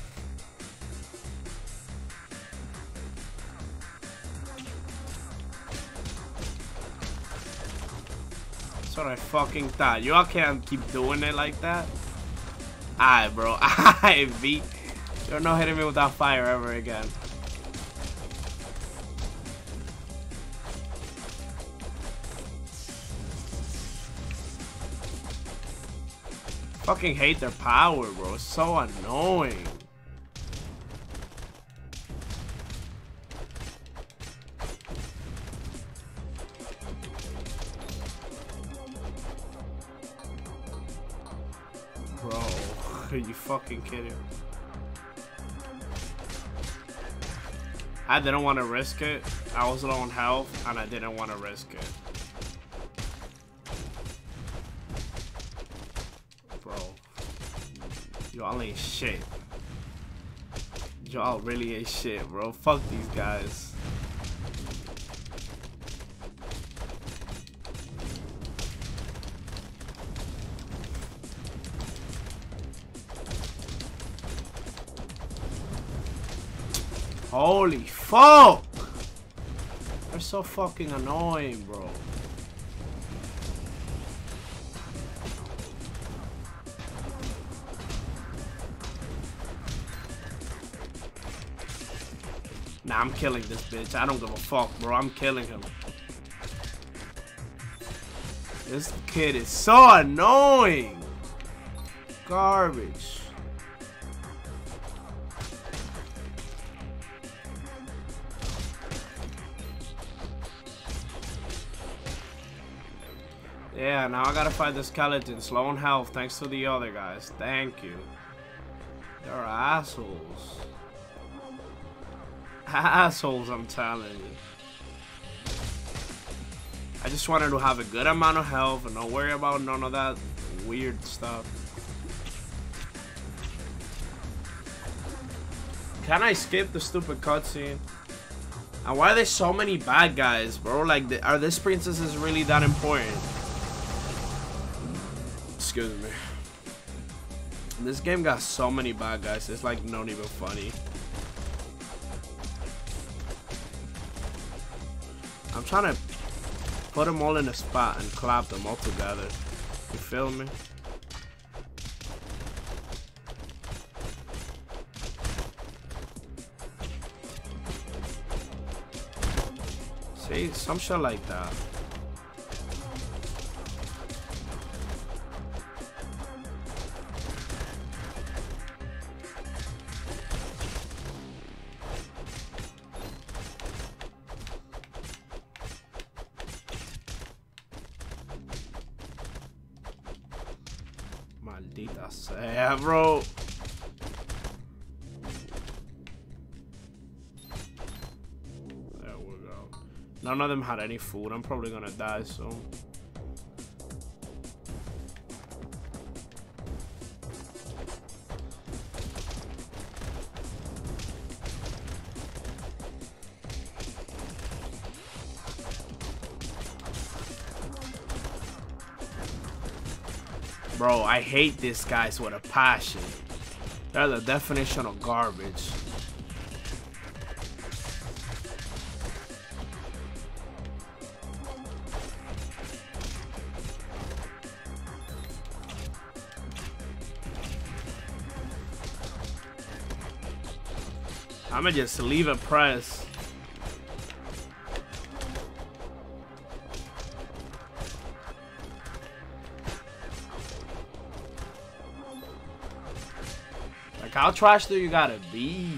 That's what I fucking thought. Y'all can't keep doing it like that. Alright, bro. Alright, V. You're not hitting me without fire ever again. Fucking hate their power, bro. It's so annoying. Bro, are you fucking kidding? I didn't want to risk it. I was low on health and I didn't want to risk it. Y'all ain't shit. Y'all really ain't shit, bro. Fuck these guys. Holy fuck! They're so fucking annoying, bro. Nah, I'm killing this bitch. I don't give a fuck, bro. I'm killing him. This kid is so annoying. Garbage. Yeah, now I gotta fight the skeletons. Low on health thanks to the other guys. Thank you. They're assholes. Assholes, I'm telling you. I just wanted to have a good amount of health and don't worry about none of that weird stuff. Can I skip the stupid cutscene? And why are there so many bad guys, bro? Like, are these princesses really that important? Excuse me. This game got so many bad guys, it's like not even funny. I'm trying to put them all in a spot and clap them all together. You feel me? See, some shit like that. Maldita sea, bro. There we go. None of them had any food. I'm probably gonna die soon. Bro, I hate these guys with a passion. They're the definition of garbage. I'ma just leave it press. Like, how trash do you gotta be?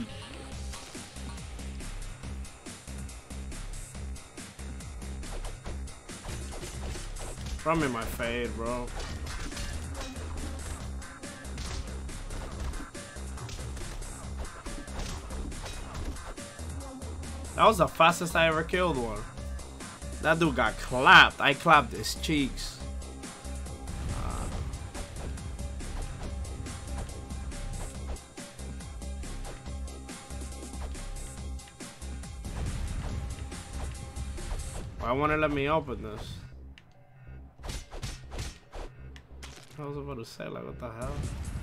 Throw me my fade, bro. That was the fastest I ever killed one. That dude got clapped. I clapped his cheeks. Why won't it let me open this? I was about to say, like, what the hell?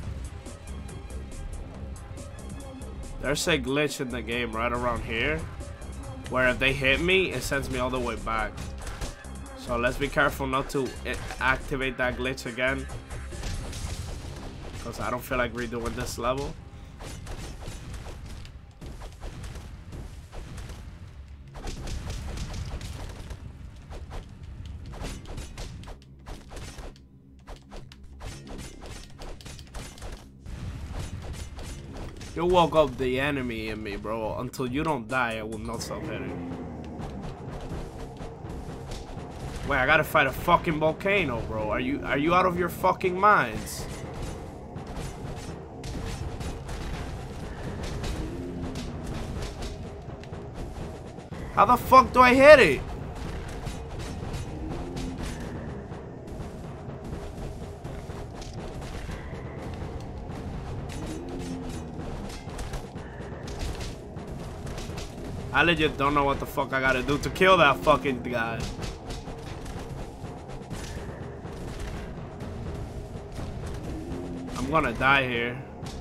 There's a glitch in the game right around here where if they hit me, it sends me all the way back. So let's be careful not to activate that glitch again, because I don't feel like redoing this level. You woke up the enemy in me, bro. Until you don't die, I will not stop hitting. Wait, I gotta fight a fucking volcano, bro. Are you out of your fucking minds? How the fuck do I hit it? I legit don't know what the fuck I gotta do to kill that fucking guy. I'm gonna die here.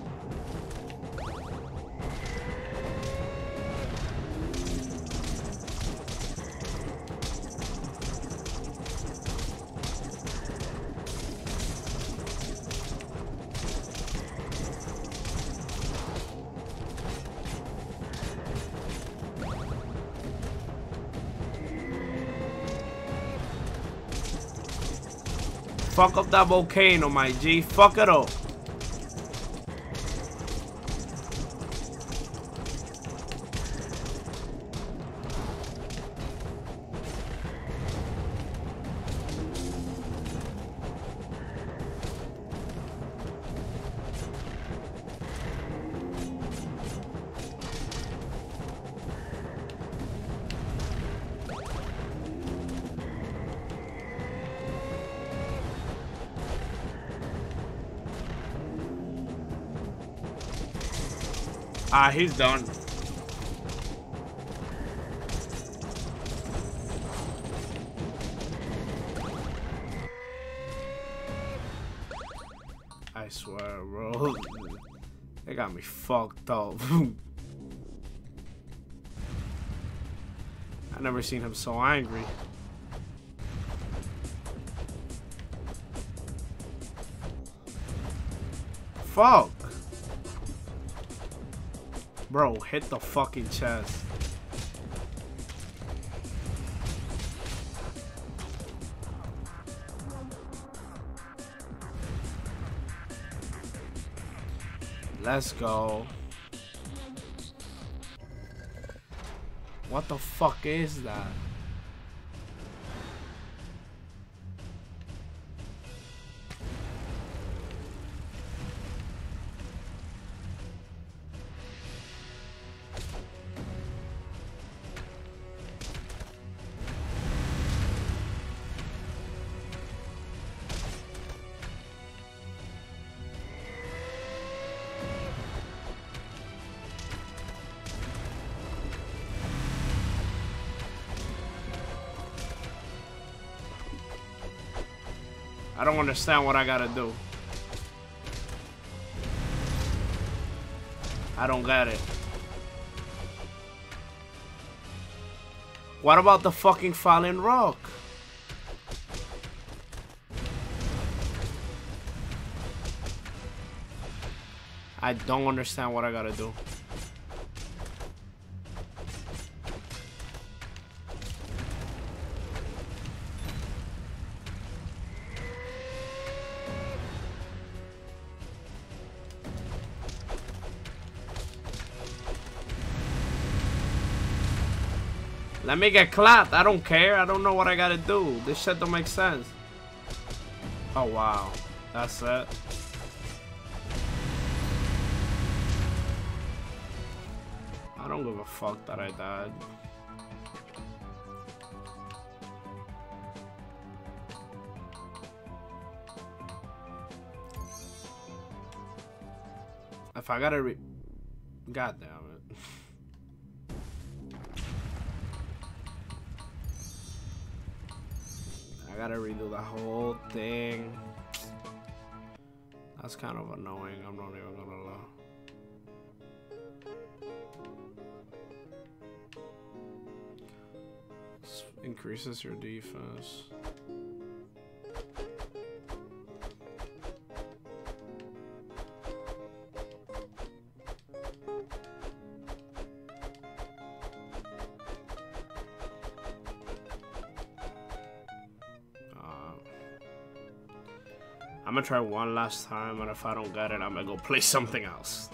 Fuck up that volcano, my G. Fuck it up. Ah, he's done. I swear, bro. They got me fucked up. I never seen him so angry. Fuck. Bro, hit the fucking chest. Let's go. What the fuck is that? I don't understand what I gotta do. I don't get it. What about the fucking fallen rock? I don't understand what I gotta do. Let me get clapped. I don't care. I don't know what I gotta do. This shit don't make sense. Oh, wow. That's it. I don't give a fuck that I died. If I gotta God damn it. I gotta redo the whole thing. That's kind of annoying, I'm not even gonna lie. This increases your defense. I'm gonna try one last time, and if I don't get it, I'm gonna go play something else.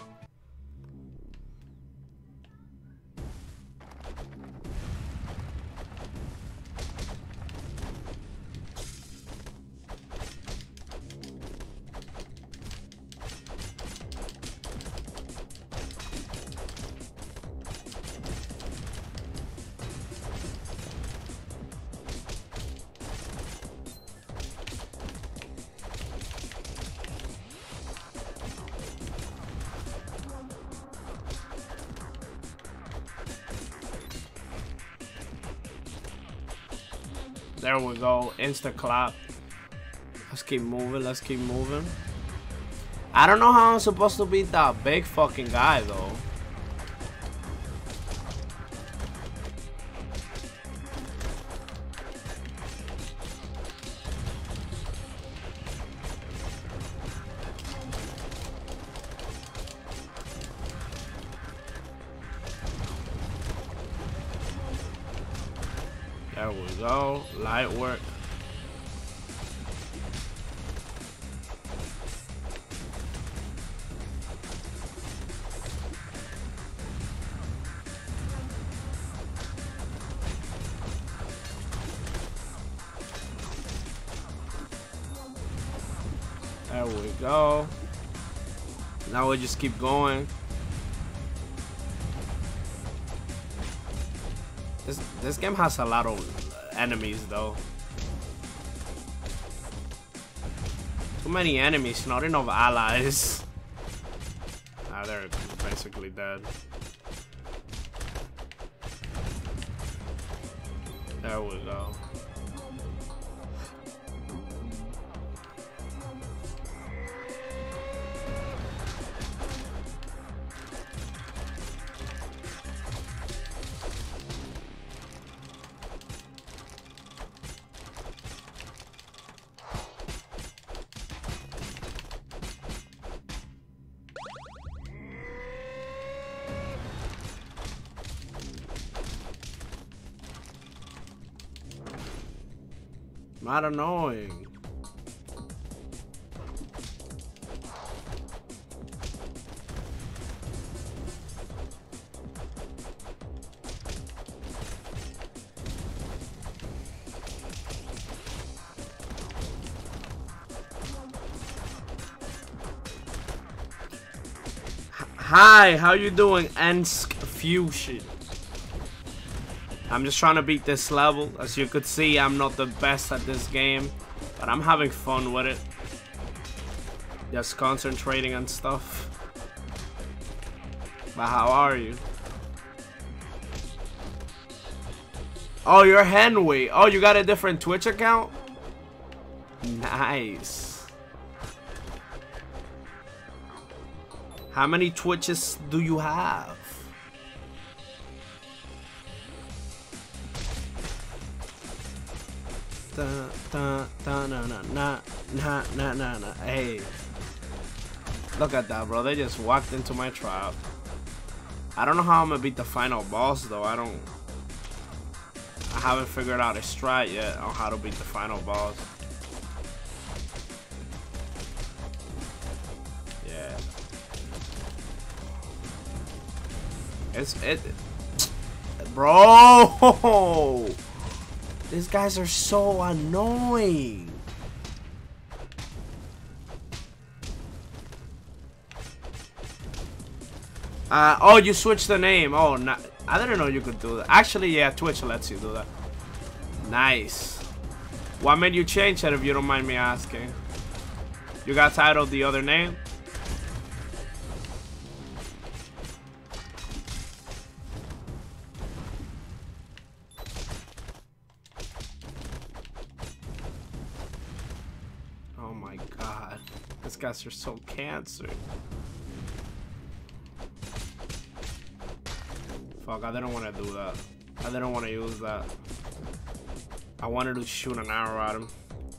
There we go. Insta clap. Let's keep moving. Let's keep moving. I don't know how I'm supposed to beat that big fucking guy though. There we go. Light work. There we go. Now we just keep going. This game has a lot of enemies though. Too many enemies, not enough allies. Ah, they're basically dead. There we go. Not annoying. Hi, how you doing, Ensk Fusion? I'm just trying to beat this level. As you could see, I'm not the best at this game, but I'm having fun with it. Just concentrating on stuff. But how are you? Oh, you're Henry. Oh, you got a different Twitch account? Nice. How many Twitches do you have? Hey, look at that, bro. They just walked into my trap. I don't know how I'm gonna beat the final boss though. I haven't figured out a strat yet on how to beat the final boss. Yeah, bro. These guys are so annoying. Oh, you switched the name. Oh, no, I didn't know you could do that. Actually, yeah, Twitch lets you do that. Nice. What made you change it, if you don't mind me asking? You got tired of the other name? Oh my god. These guys are so cancer. Fuck, I didn't want to do that. I didn't want to use that. I wanted to shoot an arrow at him.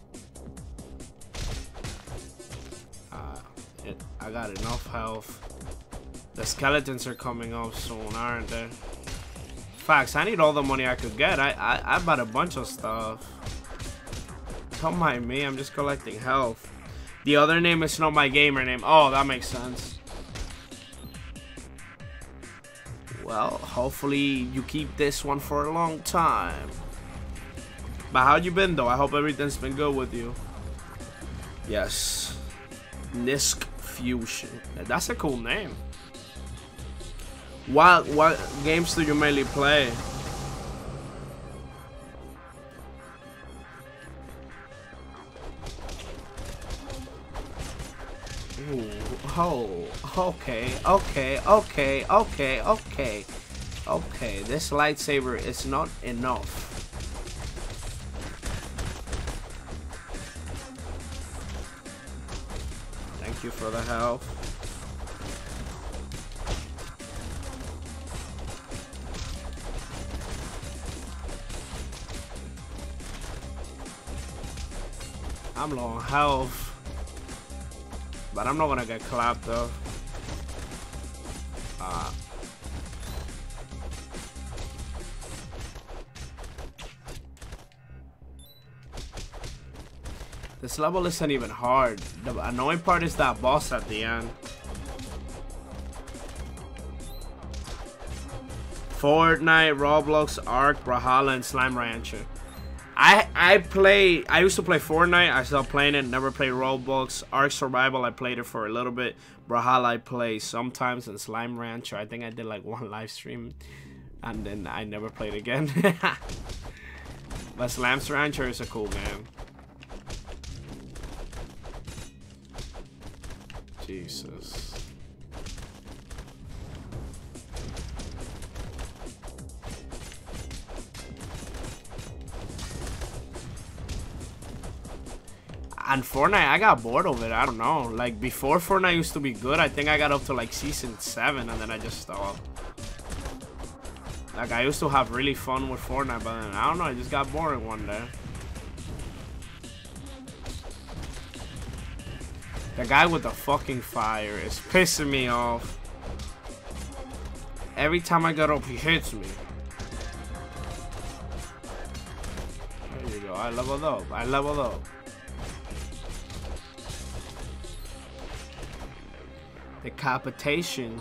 I got enough health. The skeletons are coming up soon, aren't they? Facts, I need all the money I could get. I bought a bunch of stuff. Don't mind me, I'm just collecting health. The other name is not my gamer name. Oh, that makes sense. Well, hopefully you keep this one for a long time. But how you been though? I hope everything's been good with you. Yes. Nisk Fusion. That's a cool name. What games do you mainly play? Ooh, oh, okay. Okay, this lightsaber is not enough. Thank you for the help. I'm low on health, but I'm not gonna get clapped though. This level isn't even hard. The annoying part is that boss at the end. Fortnite, Roblox, Ark, Brawlhalla, and Slime Rancher. I used to play Fortnite. I stopped playing it. Never played Roblox. Ark Survival, I played it for a little bit. Brawlhalla, I play sometimes. And Slime Rancher, I think I did like one live stream, and then I never played again. But Slime Rancher is a cool game. Jesus. And Fortnite, I got bored of it. I don't know. Like, before Fortnite used to be good, I think I got up to like season 7 and then I just stopped. Like, I used to have really fun with Fortnite, but then, I don't know, it just got boring one day. The guy with the fucking fire is pissing me off. Every time I get up, he hits me. There you go. I leveled up. I leveled up. Decapitation.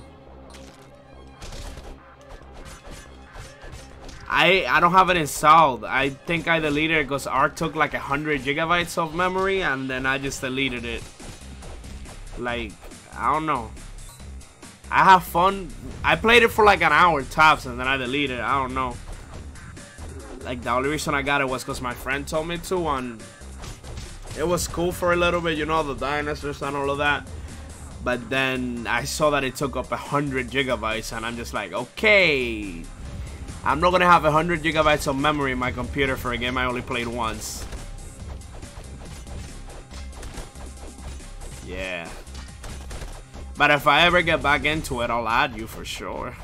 I don't have it installed. I think I deleted it because Ark took like 100 gigabytes of memory and then I just deleted it. Like, I don't know. I have fun. I played it for like an hour tops and then I deleted it. I don't know. Like, the only reason I got it was because my friend told me to, and it was cool for a little bit, you know, the dinosaurs and all of that. But then I saw that it took up 100 gigabytes and I'm just like, okay, I'm not gonna have 100 gigabytes of memory in my computer for a game I only played once. Yeah. But if I ever get back into it, I'll add you for sure.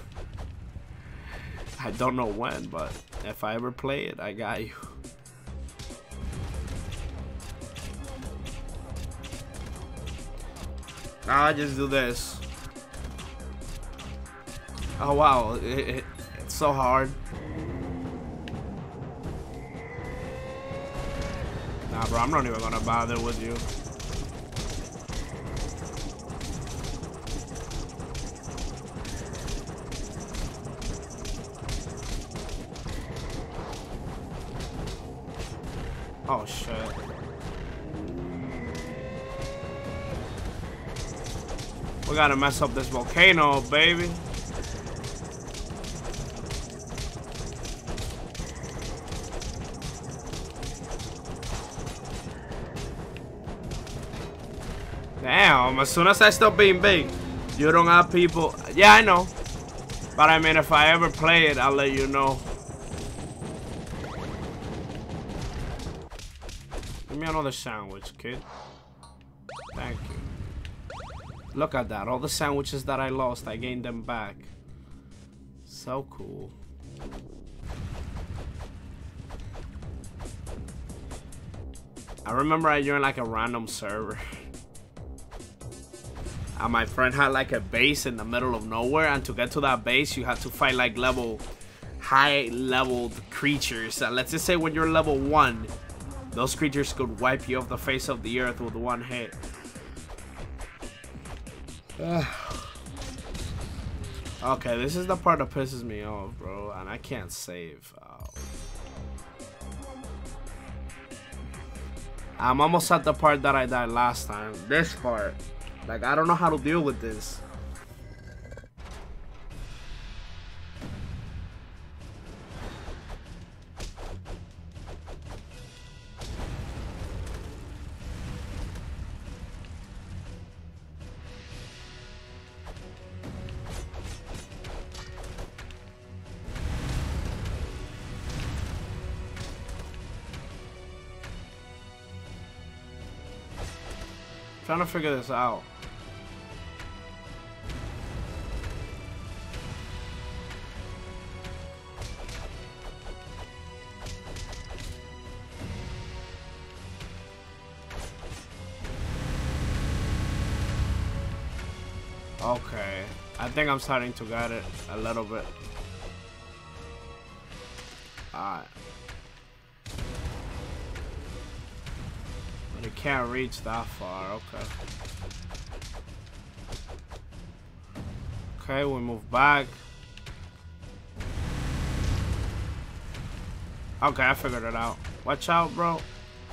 I don't know when, but if I ever play it, I got you. Now I just do this. Oh wow, it's so hard. Nah, bro, I'm not even gonna bother with you. Oh shit. We gotta mess up this volcano, baby. Damn, as soon as I stop being big, you don't have people. Yeah, I know. But I mean, if I ever play it, I'll let you know. Give me another sandwich, kid. Thank you. Look at that. All the sandwiches that I lost, I gained them back. So cool. I remember I joined like a random server. And my friend had like a base in the middle of nowhere. And to get to that base, you had to fight like high-leveled creatures. And let's just say when you're level 1, those creatures could wipe you off the face of the earth with one hit. Okay, this is the part that pisses me off, bro. And I can't save. I'm almost at the part that I died last time. This part. Like, I don't know how to deal with this. Trying to figure this out. Okay. I think I'm starting to get it a little bit. Alright. But it can't reach that far. Okay. Okay, we move back. Okay, I figured it out. Watch out, bro.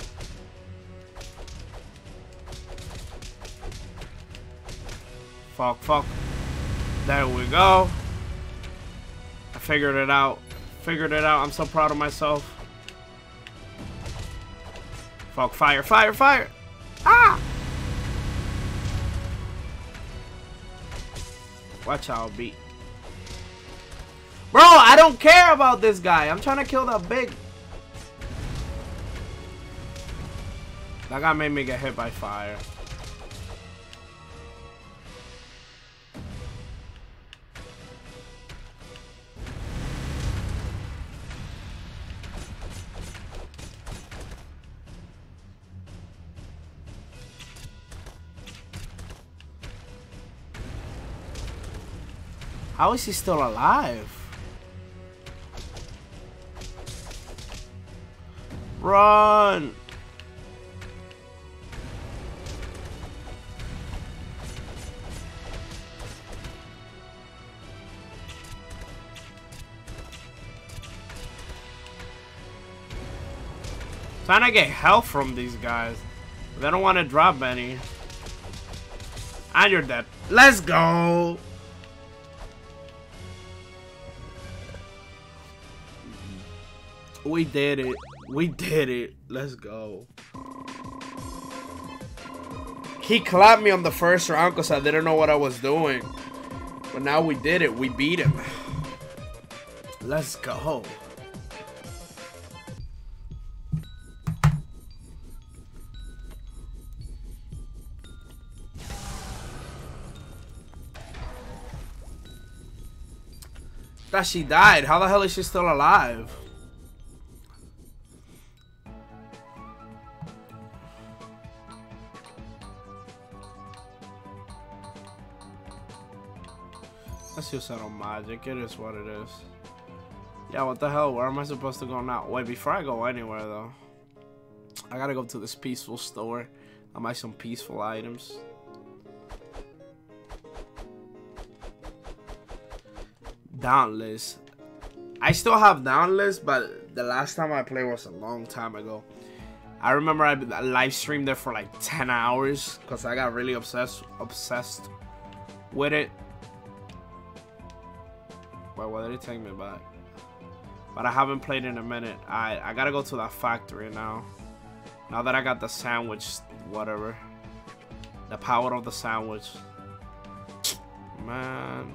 Fuck, fuck. There we go. I figured it out. Figured it out. I'm so proud of myself. Fuck, fire, fire, fire. Ah! Watch out, beat. Bro, I don't care about this guy. I'm trying to kill that big. That guy made me get hit by fire. How is he still alive? Run! Trying to get health from these guys. They don't want to drop any. And you're dead. Let's go! We did it. We did it. Let's go. He clapped me on the first round because I didn't know what I was doing. But now we did it. We beat him. Let's go. That she died. How the hell is she still alive? Let's use that on magic. It is what it is. Yeah, what the hell? Where am I supposed to go now? Wait, before I go anywhere though, I gotta go to this peaceful store. I buy some peaceful items. Dauntless. I still have Dauntless, but the last time I played was a long time ago. I remember I live streamed it for like 10 hours because I got really obsessed with it. Wait, why did it take me back? But I haven't played in a minute. I gotta go to that factory now. Now that I got the sandwich, whatever. The power of the sandwich. Man.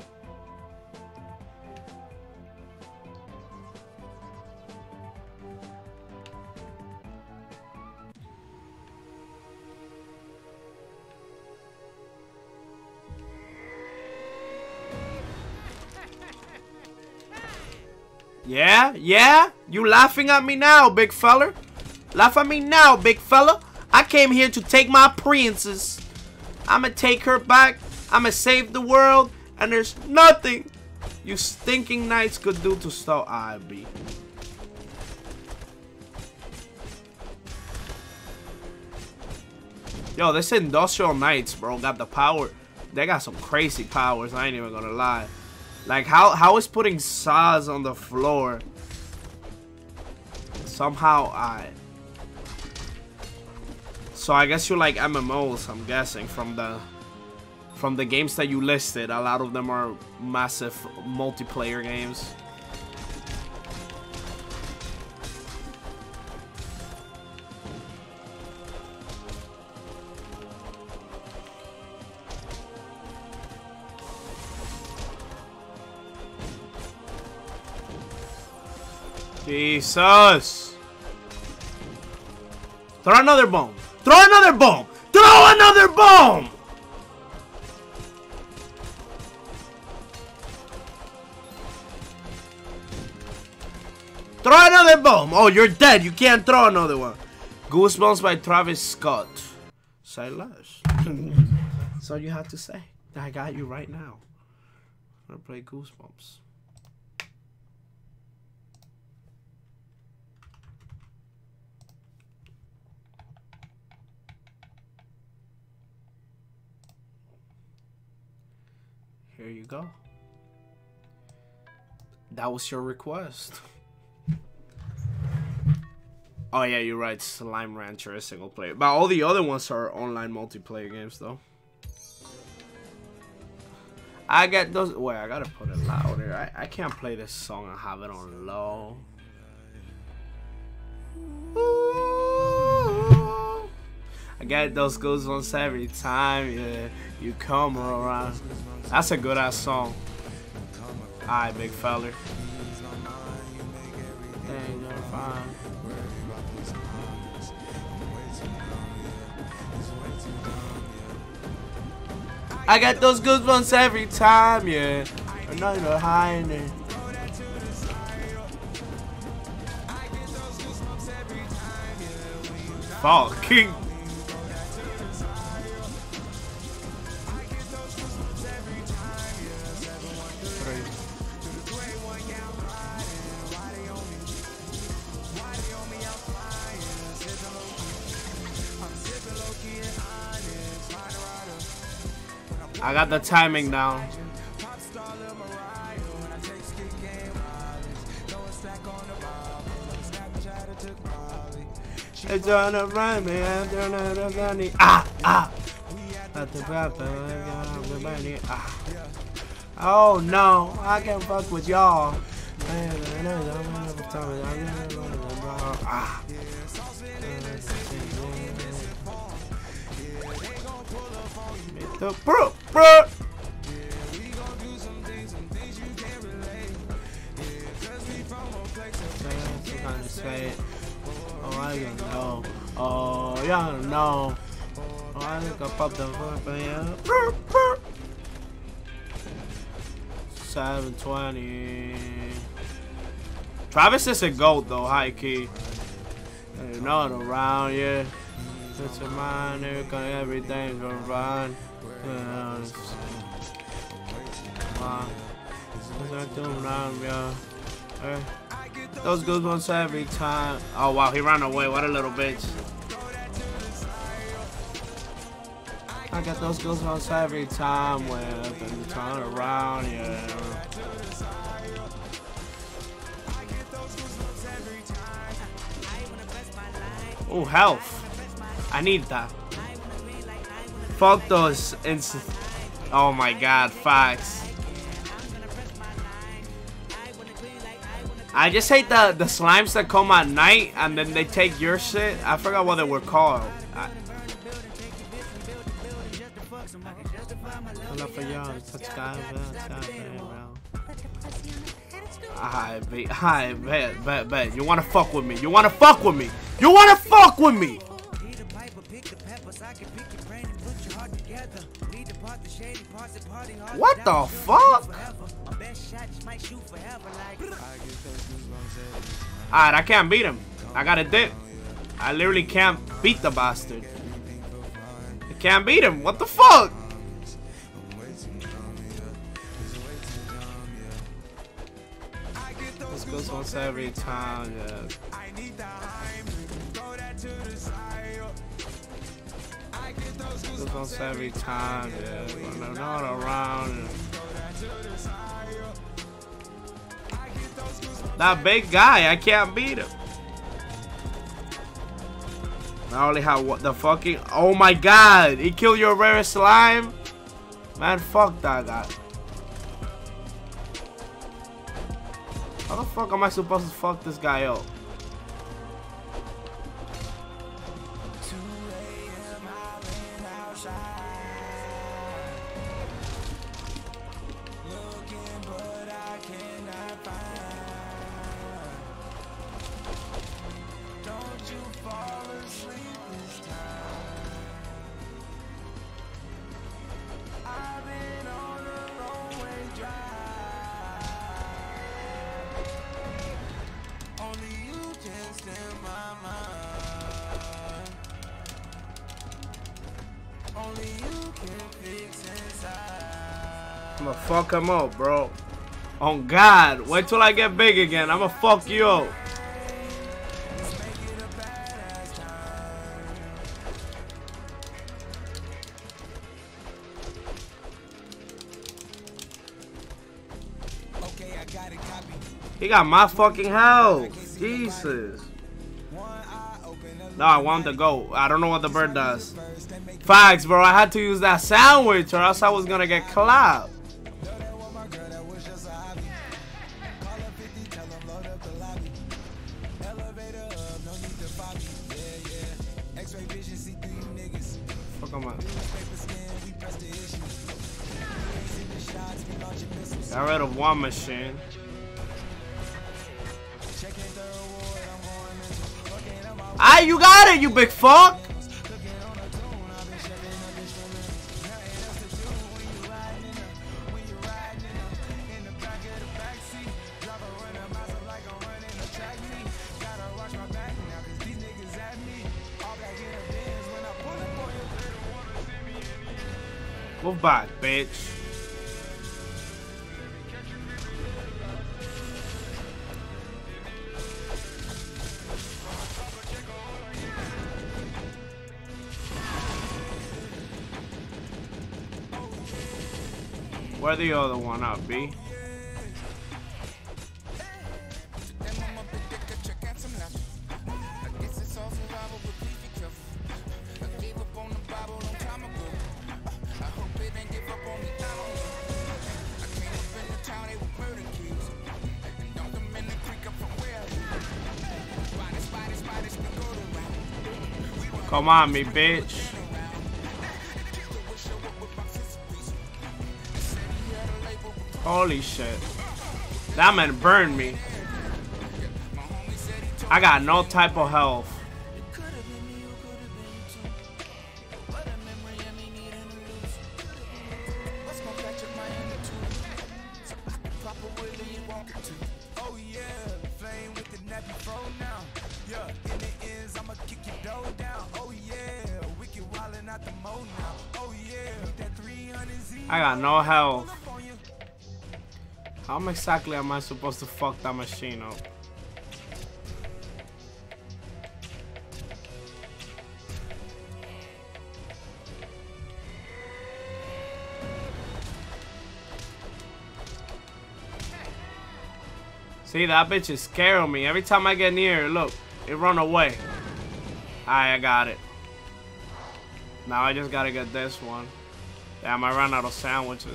Yeah? Yeah? You laughing at me now, big fella? Laugh at me now, big fella. I came here to take my princess. I'ma take her back. I'ma save the world. And there's nothing you stinking knights could do to stop IB. Yo, this industrial knights, bro, got the power. They got some crazy powers. I ain't even gonna lie. Like, how is putting saws on the floor? Somehow, So I guess you like MMOs, I'm guessing, from the games that you listed. A lot of them are massive multiplayer games. Jesus! Throw another bomb! Throw another bomb! Throw another bomb! Throw another bomb! Oh, you're dead! You can't throw another one. Goosebumps by Travis Scott. Say less. That's all you have to say. I got you right now. I'm gonna play Goosebumps. Here you go. That was your request. Oh yeah, you're right. Slime Rancher is single player, but all the other ones are online multiplayer games, though. I get those. Wait, I gotta put it louder. I can't play this song and have it on low. Ooh, I get those goosebumps every time, yeah, you come around. That's a good ass song. Alright, big fella. Things are fine. I got those goosebumps every time, yeah. I'm not even hiding it. Fuck. I got the timing down. It's on the run, man. Oh no, I can't fuck with y'all. Bro. Oh, I don't know. Oh, y'all know. Oh, I think I popped the fuck, yeah. 720. Travis is a goat, though, high key. Ain't not around, yeah. It's a mind, everything's gonna run. Those goosebumps every time. Oh wow, he ran away. What a little bitch. I get those goosebumps every time when you turn around, yeah. Oh, health. I need that. Fuck those instant. Oh my god, facts. I just hate the slimes that come at night and then they take your shit. I forgot what they were called. Hi, bet. You wanna fuck with me? You wanna fuck with me? You wanna fuck with me? What the fuck? Alright, I can't beat him. I got a dip. I literally can't beat the bastard. I can't beat him. What the fuck? This goes once every time, yeah. This once every time, yeah. When I'm not around. That big guy, I can't beat him. I only have what the fucking. Oh my god, he killed your rarest slime? Man, fuck that guy. How the fuck am I supposed to fuck this guy up? Only you can fix inside. I'ma fuck him up, bro. On God, wait till I get big again. I'ma fuck you up. He got my fucking health. Jesus. No, I want to go. I don't know what the bird does. Facts, bro. I had to use that sandwich or else I was gonna get clapped. Fuck am I? Got rid of one machine. Ah, you got it, you big fuck! Move back, bitch. Where the other one up, B? Come on, me bitch. Holy shit. That man burned me. I got no type of health. I got no health. How exactly am I supposed to fuck that machine up? See, that bitch is scaring me. Every time I get near, look, it run away. Alright, I got it. Now I just gotta get this one. Damn, I ran out of sandwiches.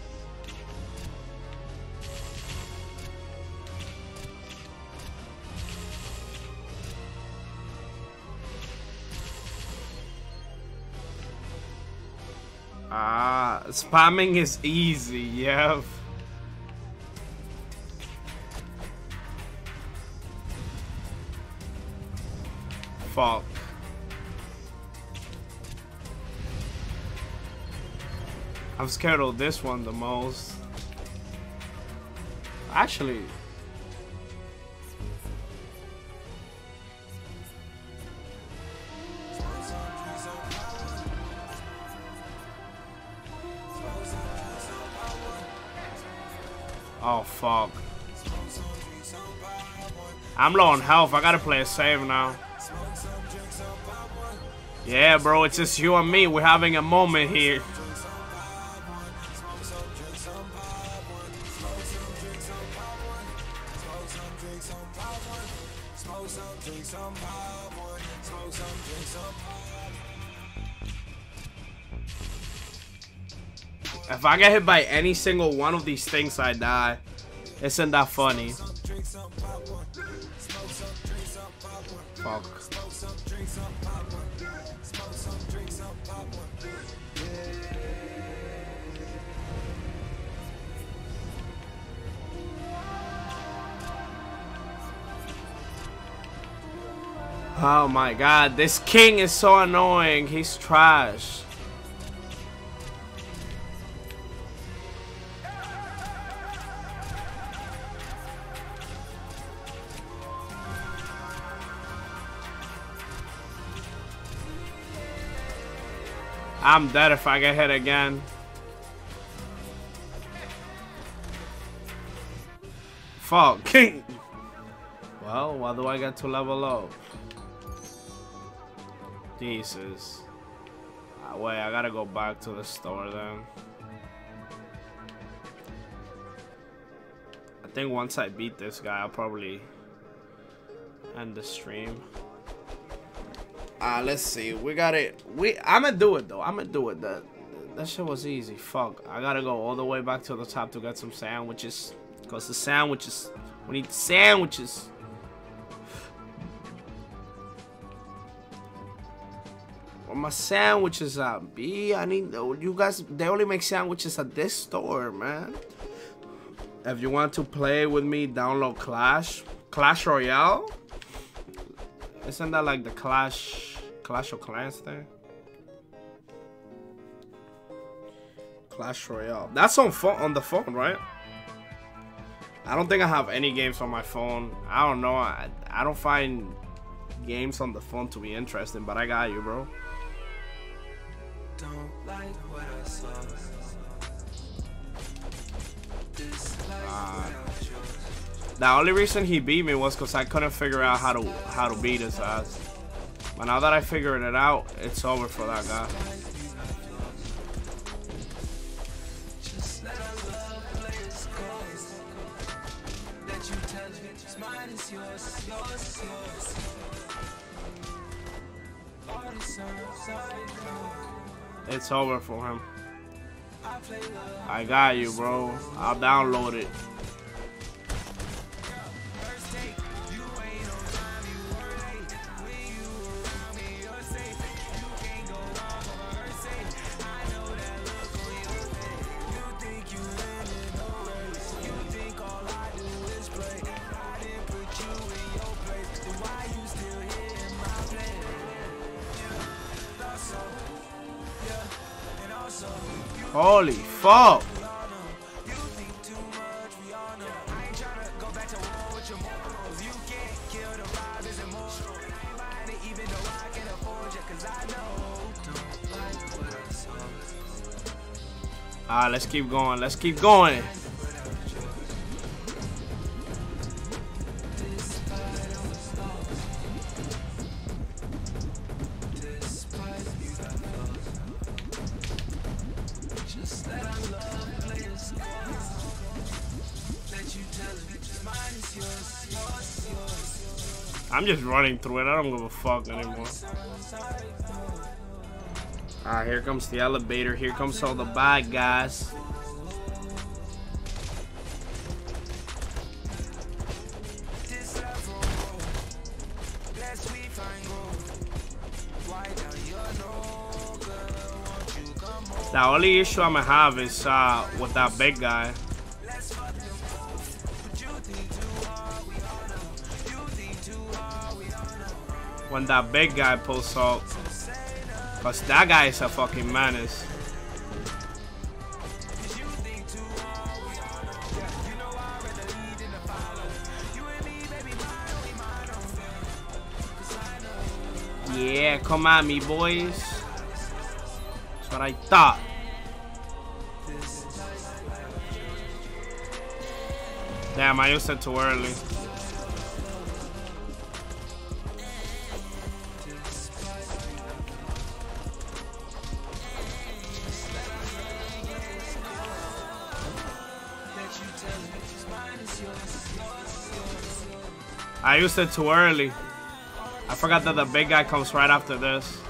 Spamming is easy, yeah. Fuck. I'm scared of this one the most. Actually. Oh fuck. I'm low on health. I gotta play a save now. Yeah, bro, it's just you and me. We're having a moment here. If I get hit by any single one of these things, I die. Isn't that funny? Fuck. Oh my god, this king is so annoying. He's trash. I'm dead if I get hit again. Fuck. Well, why do I get to level up? Jesus. Wait, I gotta go back to the store then. I think once I beat this guy, I'll probably end the stream. Let's see. We got it. I'ma do it though. I'ma do it. That shit was easy. Fuck. I gotta go all the way back to the top to get some sandwiches. Cause the sandwiches. We need sandwiches. Where my sandwiches at, B? I need you guys. They only make sandwiches at this store, man. If you want to play with me, download Clash Royale. Isn't that like the Clash of Clans thing? Clash Royale. That's on the phone, right? I don't think I have any games on my phone. I don't know. I don't find games on the phone to be interesting, but I got you, bro. Don't like what I saw. The only reason he beat me was because I couldn't figure out how to beat his ass. But now that I figured it out, it's over for that guy. It's over for him. I got you, bro. I'll download it. Holy fuck! Let's keep going. Let's keep going. I'm just running through it. I don't give a fuck anymore. Here comes the elevator. Here comes all the bad guys. The only issue I'm gonna have is with that big guy. When that big guy pulls up, cause that guy is a fucking menace. Yeah, come at me, boys. That's what I thought. Damn, I used it too early. I used it too early. I forgot that the big guy comes right after this.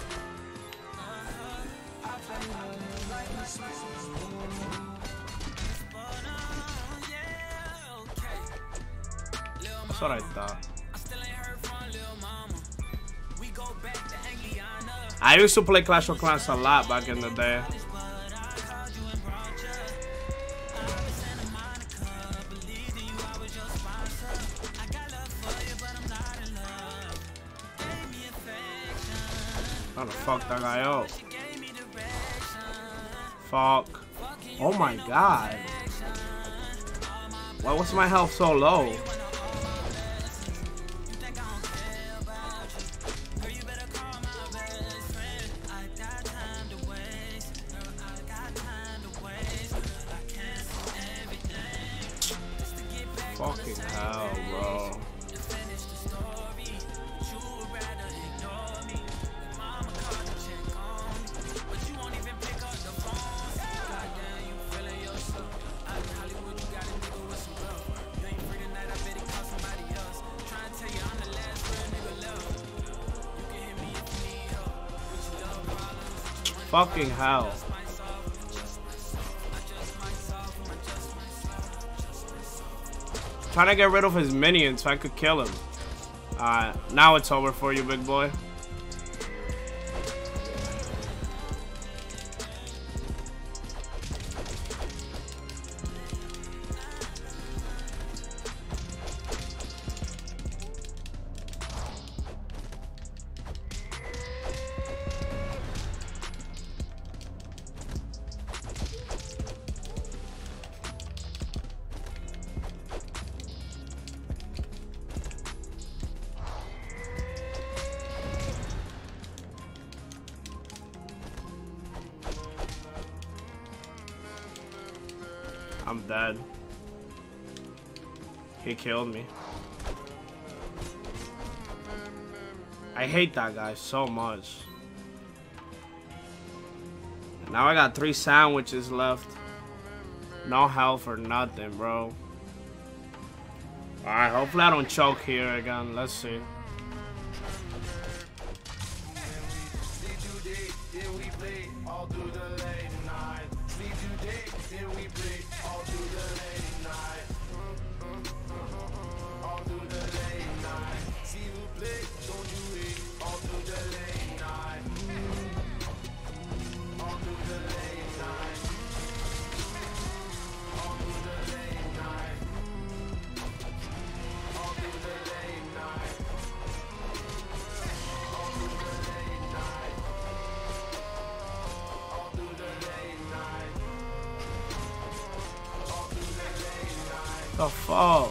That's what I thought. I used to play Clash of Clans a lot back in the day. How the fuck that guy up? Fuck. Oh my god. Why was my health so low? Fucking hell. Fucking hell. Trying to get rid of his minions so I could kill him. Now it's over for you, big boy. I'm dead. He killed me. I hate that guy so much. Now I got 3 sandwiches left. No health or nothing, bro. Alright, hopefully I don't choke here again. Let's see. The fuck?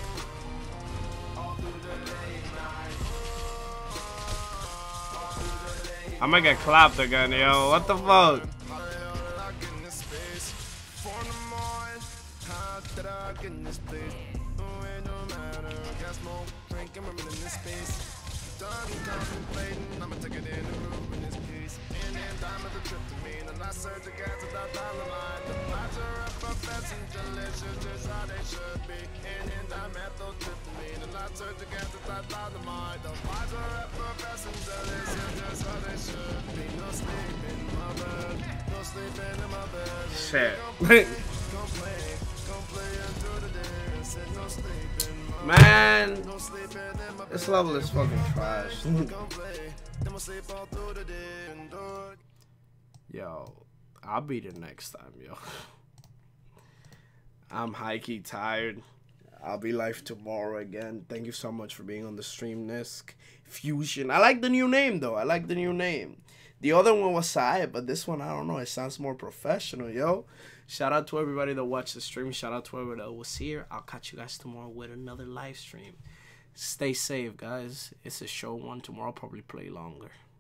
I'm gonna get clapped again, yo. What the fuck? Shit. Man, this level is fucking trash. Yo, I'll beat it next time, yo. I'm high-key tired. I'll be live tomorrow again. Thank you so much for being on the stream, Nisk. Fusion. I like the new name, though. I like the new name. The other one was Sai, but this one, I don't know. It sounds more professional, yo. Shout out to everybody that watched the stream. Shout out to everybody that was here. I'll catch you guys tomorrow with another live stream. Stay safe, guys. It's a show one. Tomorrow I'll probably play longer.